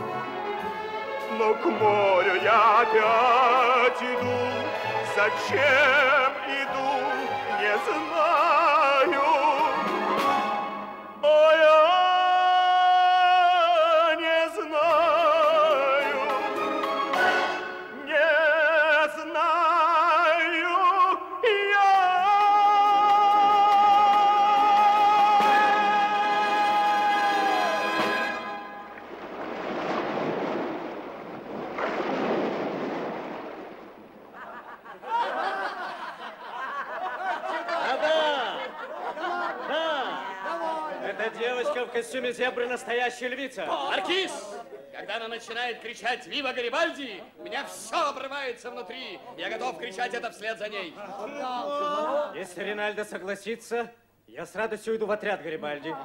но к морю я опять иду. Зачем иду, не знаю. О, я не знаю, не знаю я. Эта девочка в костюме зебры настоящая львица. Маркиз! Когда она начинает кричать «Вива Гарибальди!», у меня все обрывается внутри. Я готов кричать это вслед за ней. Если Ринальдо согласится, я с радостью уйду в отряд Гарибальди.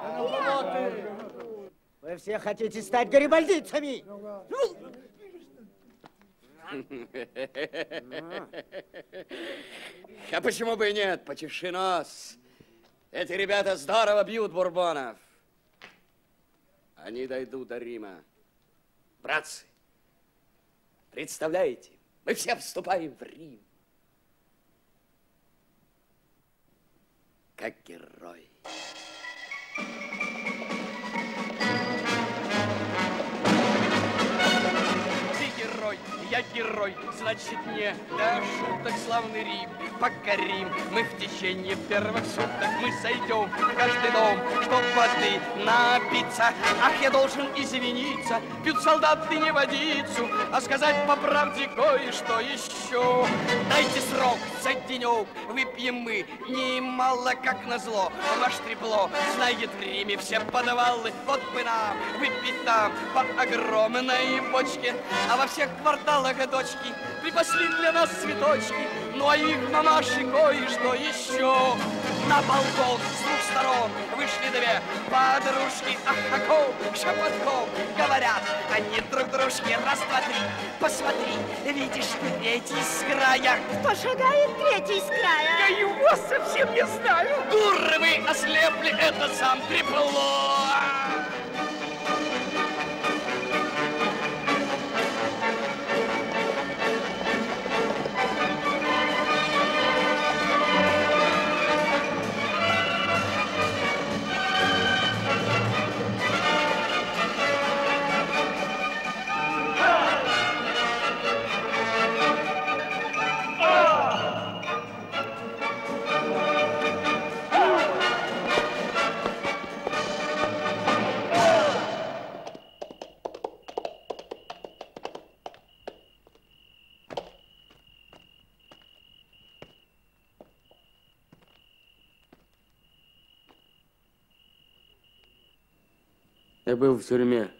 Вы все хотите стать гарибальдийцами? А почему бы и нет? Потеши нос. Эти ребята здорово бьют бурбонов. Они дойдут до Рима. Братцы, представляете, мы все вступаем в Рим. Как герой. Я герой, значит, не до шуток славный Рим. Покорим мы в течение первых суток. Мы сойдем в каждый дом, чтоб воды напиться. Ах, я должен извиниться, пьют солдаты не водицу, а сказать по правде кое-что еще. Дайте срок, за денек, выпьем мы немало, как назло. Ваш трепло знает в Риме все подвалы. Вот бы нам выпить там по огромной бочке, а во всех кварталах дочки припасли для нас цветочки. Ну а их мамаши кое-что еще. На балкон с двух сторон вышли две подружки. Ахаков, шепотков, говорят они друг дружке. Раз, два, три, посмотри, видишь, третий с края. Кто шагает третий с края? Я его совсем не знаю. Дуры вы ослепли, это сам трепло. Я был в тюрьме.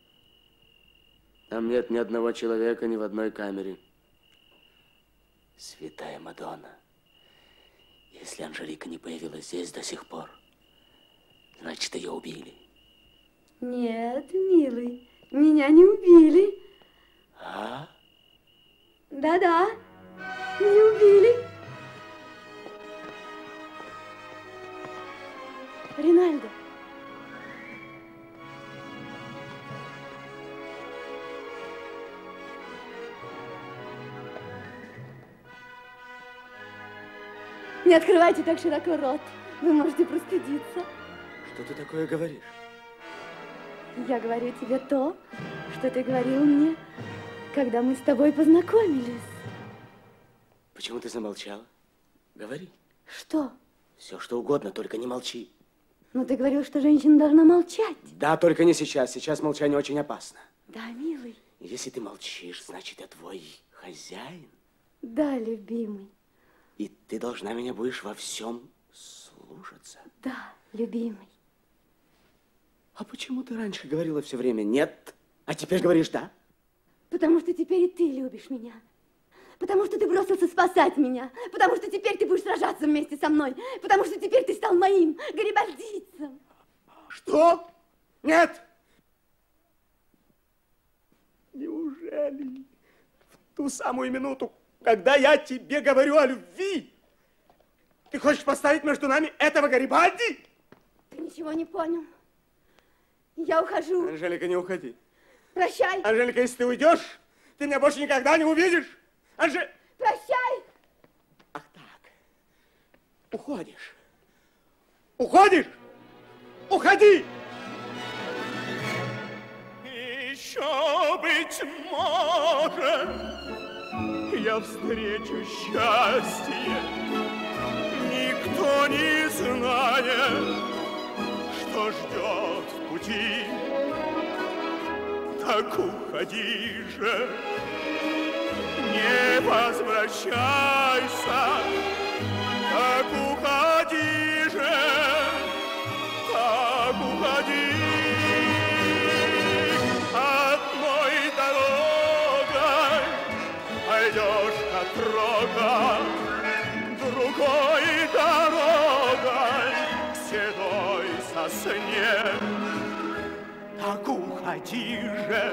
Там нет ни одного человека ни в одной камере. Святая Мадонна, если Анжелика не появилась здесь до сих пор, значит, ее убили. Нет, милый, меня не убили. А? Да-да, не убили. Ринальдо. Не открывайте так широко рот. Вы можете простудиться. Что ты такое говоришь? Я говорю тебе то, что ты говорил мне, когда мы с тобой познакомились. Почему ты замолчала? Говори. Что? Все, что угодно, только не молчи. Ну, ты говорил, что женщина должна молчать. Да, только не сейчас. Сейчас молчание очень опасно. Да, милый. Если ты молчишь, значит, я твой хозяин. Да, любимый. И ты должна меня будешь во всем слушаться. Да, любимый. А почему ты раньше говорила все время нет, а теперь говоришь да? Потому что теперь и ты любишь меня. Потому что ты бросился спасать меня. Потому что теперь ты будешь сражаться вместе со мной. Потому что теперь ты стал моим гарибальдийцем. Что? Нет! Неужели в ту самую минуту, когда я тебе говорю о любви, Ты хочешь поставить между нами этого Гарибальди? Ты ничего не понял. Я ухожу. Анжелика, не уходи. Прощай. Анжелика, если ты уйдешь, ты меня больше никогда не увидишь. Прощай. Ах так. Уходишь. Уходишь? Уходи! Еще, быть может, я встречу счастье. Никто не знает, что ждет в пути. Так уходи же, не возвращайся. Так уходи же, так уходи. Одной дорогой пойдешь отрога, другой дорогой к седой сосне. Так уходи же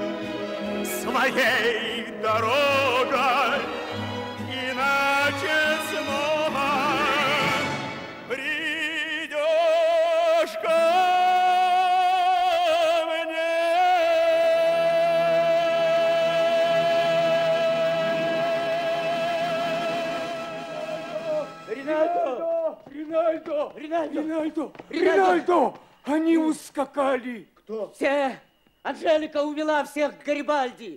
своей дорогой, иначе снова придешь ко мне. Ринальдо! Они ускакали. Кто? Все. Анжелика увела всех к Гарибальди.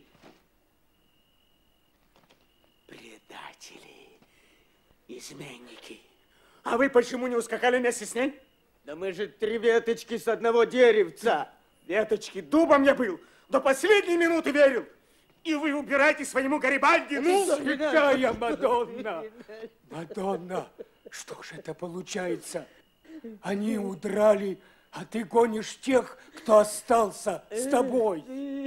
Предатели, изменники. А вы почему не ускакали вместе с ней? Да мы же 3 веточки с одного деревца. Веточки, дубом я был. До последней минуты верил. И вы убираете своему Гарибальди. Святая Мадонна! Мадонна, что ж это получается? Они удрали, а ты гонишь тех, кто остался с тобой.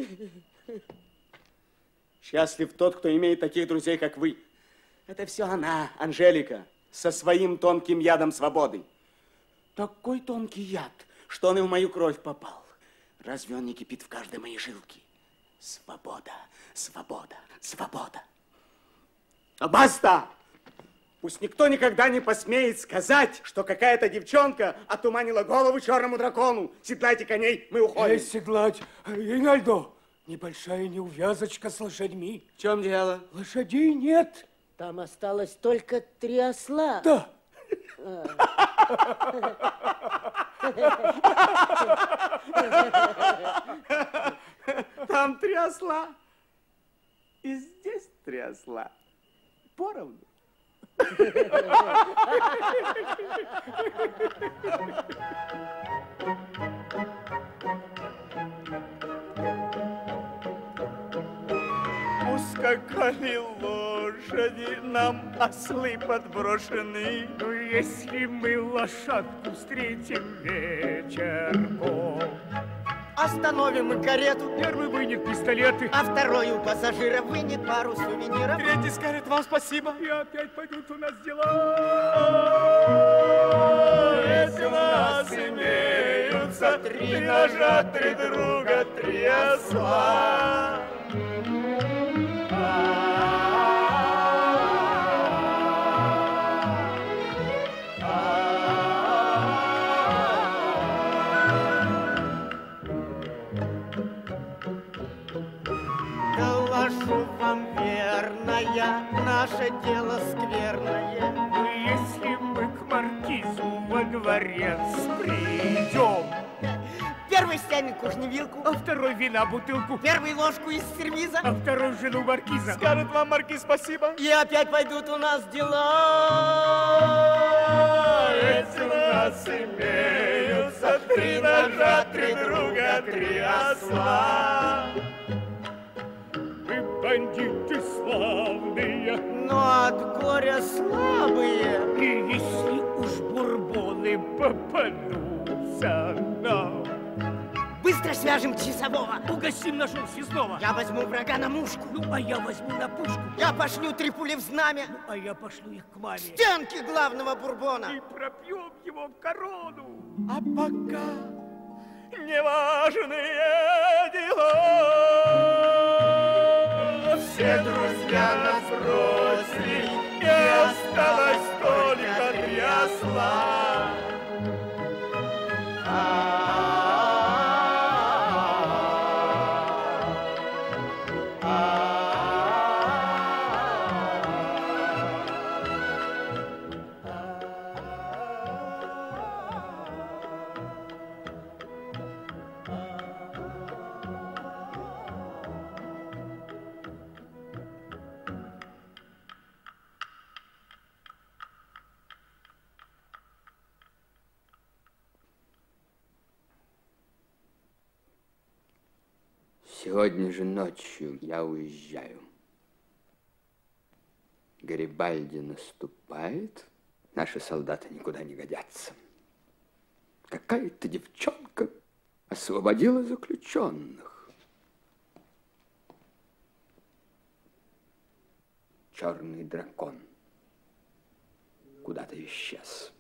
Счастлив тот, кто имеет таких друзей, как вы. Это все она, Анжелика, со своим тонким ядом свободы. Такой тонкий яд, что он и в мою кровь попал. Разве он не кипит в каждой моей жилке? Свобода, свобода, свобода. А баста! Пусть никто никогда не посмеет сказать, что какая-то девчонка отуманила голову черному дракону. Седлайте коней, мы уходим. Седлать. Ринальдо, небольшая неувязочка с лошадьми. В чем дело? Лошадей нет. Там осталось только 3 осла. Да. Там 3 осла. И здесь 3 осла. Поровну. Ускакали лошади, нам ослы подброшены. Но если мы лошадку встретим вечерком, остановим мы карету. Первый вынет пистолеты, а второй у пассажира вынет пару сувениров. Третий скажет вам спасибо. И опять пойдут у нас дела. Если у нас имеются 3 ножа, 3 друга, 3 осла. Доложу вам верная, наше дело скверное. Но если мы к маркизу во дворец придем, первый стянет кухню-вилку, а второй вина бутылку, первый ложку из сервиза, а второй жену маркиза. Скажет вам маркиз спасибо. И опять пойдут у нас дела. Если у нас имеются 3 ножа, 3 друга, 3 осла. Вы бандиты славные, но от горя слабые. И если уж бурбоны попадутся нам, быстро свяжем часового. Угостим ножом съестного. Я возьму врага на мушку. Ну, а я возьму на пушку. Я пошлю 3 пули в знамя. Ну, а я пошлю их к маме. Стенки главного бурбона. И пропьем его корону. А пока неважные дела. Все друзья нас бросили, и осталось только 3. Сегодня же ночью я уезжаю. Гарибальди наступает, наши солдаты никуда не годятся. Какая-то девчонка освободила заключенных. Черный дракон куда-то исчез.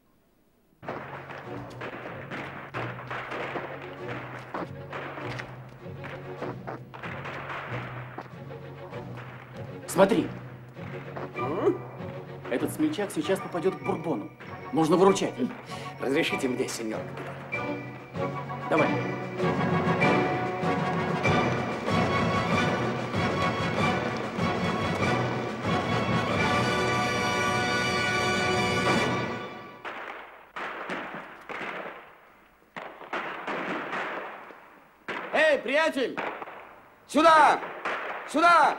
Смотри. Этот смельчак сейчас попадет к Бурбону. Нужно выручать. Разрешите мне, сеньор капитан. Давай. Эй, приятель! Сюда! Сюда!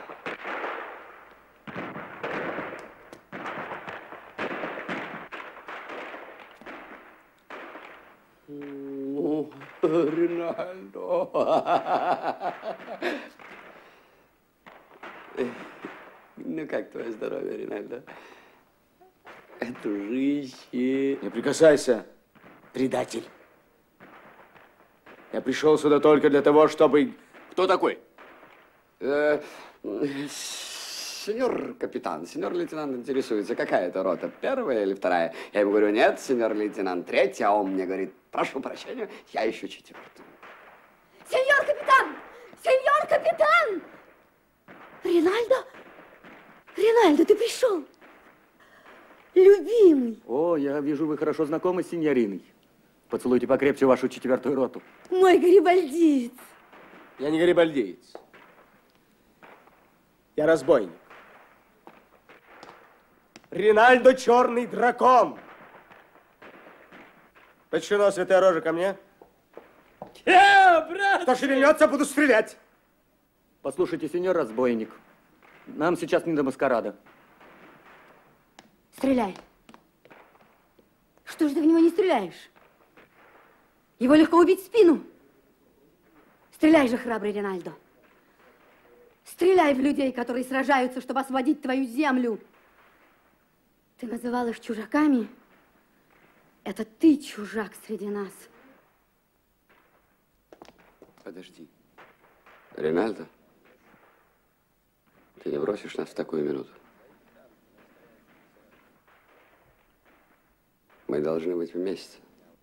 Ринальдо! Ну, как твое здоровье, Ринальдо? Дружище. Не прикасайся, предатель. Я пришел сюда только для того, чтобы... Кто такой? Сеньор капитан, сеньор лейтенант интересуется, какая это рота, первая или вторая? Я ему говорю, нет, сеньор лейтенант, третья, а он мне говорит, прошу прощения, я ищу четвертую. Сеньор капитан! Сеньор капитан! Ринальдо? Ринальдо, ты пришел? Любимый. О, я вижу, вы хорошо знакомы с сеньориной. Поцелуйте покрепче вашу четвертую роту. Мой гарибальдиец. Я не гарибальдиец. Я разбойник. Ринальдо Черный Дракон. Подчино, святая рожа, ко мне. Брат! Кто шевельнется, буду стрелять. Послушайте, сеньор разбойник, нам сейчас не до маскарада. Стреляй. Что же ты в него не стреляешь? Его легко убить в спину. Стреляй же, храбрый Ринальдо. Стреляй в людей, которые сражаются, чтобы освободить твою землю. Ты называл их чужаками. Это ты чужак среди нас. Подожди. Ринальдо, ты не бросишь нас в такую минуту? Мы должны быть вместе.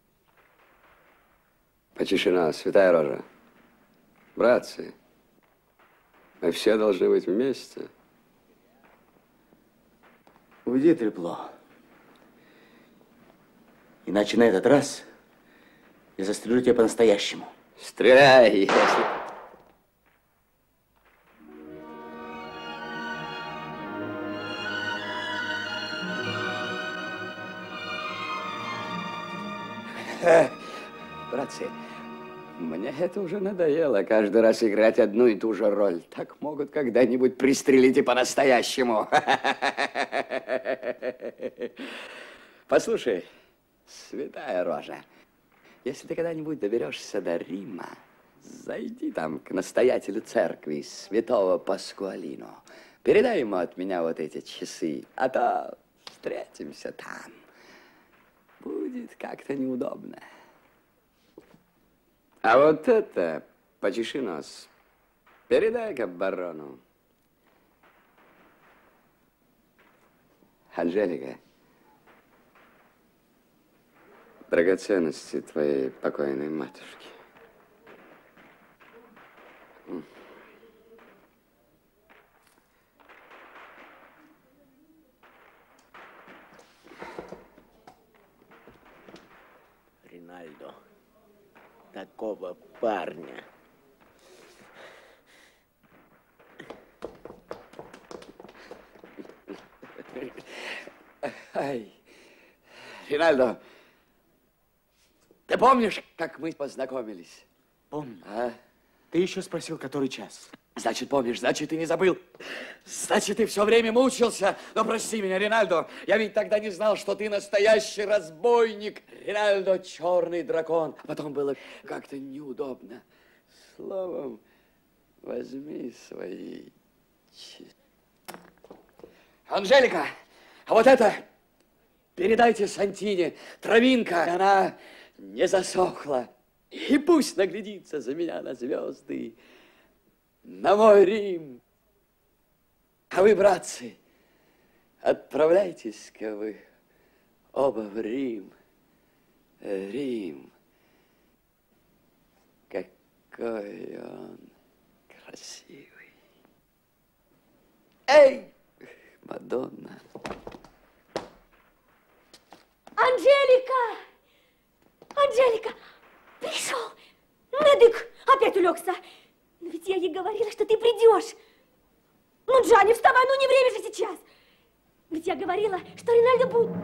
Потишина, святая рожа. Братцы, мы все должны быть вместе. Уйди, трепло. Иначе на этот раз я застрелю тебя по-настоящему. Стреляй, если... Братцы, мне это уже надоело каждый раз играть одну и ту же роль. Так могут когда-нибудь пристрелить и по-настоящему. Послушай, святая рожа, если ты когда-нибудь доберешься до Рима, зайди там к настоятелю церкви святого Паскуалино. Передай ему от меня вот эти часы, а то встретимся там. Будет как-то неудобно. А вот это, почеши нос, передай-ка барону. Анжелика, драгоценности твоей покойной матушки. Ринальдо, такого парня. Ай, Ринальдо, ты помнишь, как мы познакомились? Помню. А? Ты еще спросил, который час. Значит, помнишь, значит, ты не забыл. Значит, ты все время мучился. Но прости меня, Ринальдо, я ведь тогда не знал, что ты настоящий разбойник. Ринальдо, черный дракон. А потом было как-то неудобно. Словом, возьми свои... Анжелика, а вот это передайте Сантине, травинка, она не засохла. И пусть наглядится за меня на звезды, на мой Рим. А вы, братцы, отправляйтесь-ка вы оба в Рим. Рим. Какой он красивый. Эй, Мадонна. Анжелика! Анжелика! Пришел! Недык опять улегся. Но ведь я ей говорила, что ты придешь. Ну, Джанни, вставай, ну не время же сейчас. Ведь я говорила, что Ринальдо будет...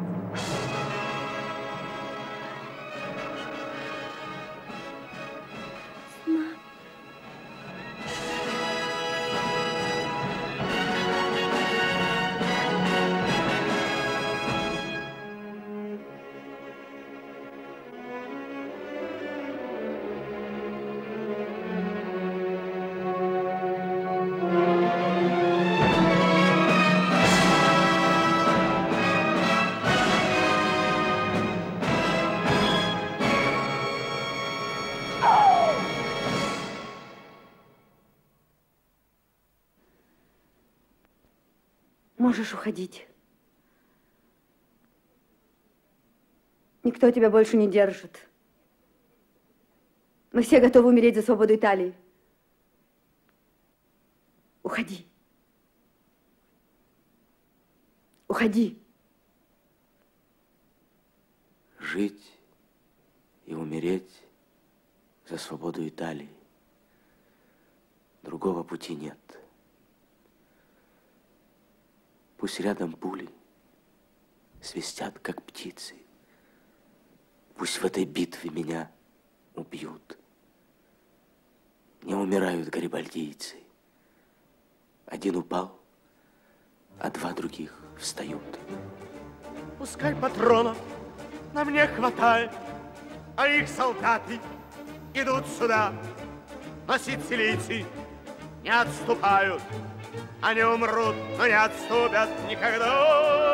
Можешь уходить. Никто тебя больше не держит. Мы все готовы умереть за свободу Италии. Уходи. Уходи. Жить и умереть за свободу Италии. Другого пути нет. Пусть рядом пули свистят, как птицы. Пусть в этой битве меня убьют. Не умирают гарибальдийцы. Один упал, а два других встают. Пускай патронов на мне хватает, а их солдаты идут сюда. Но сицилийцы не отступают. Они умрут, но не отступят никогда.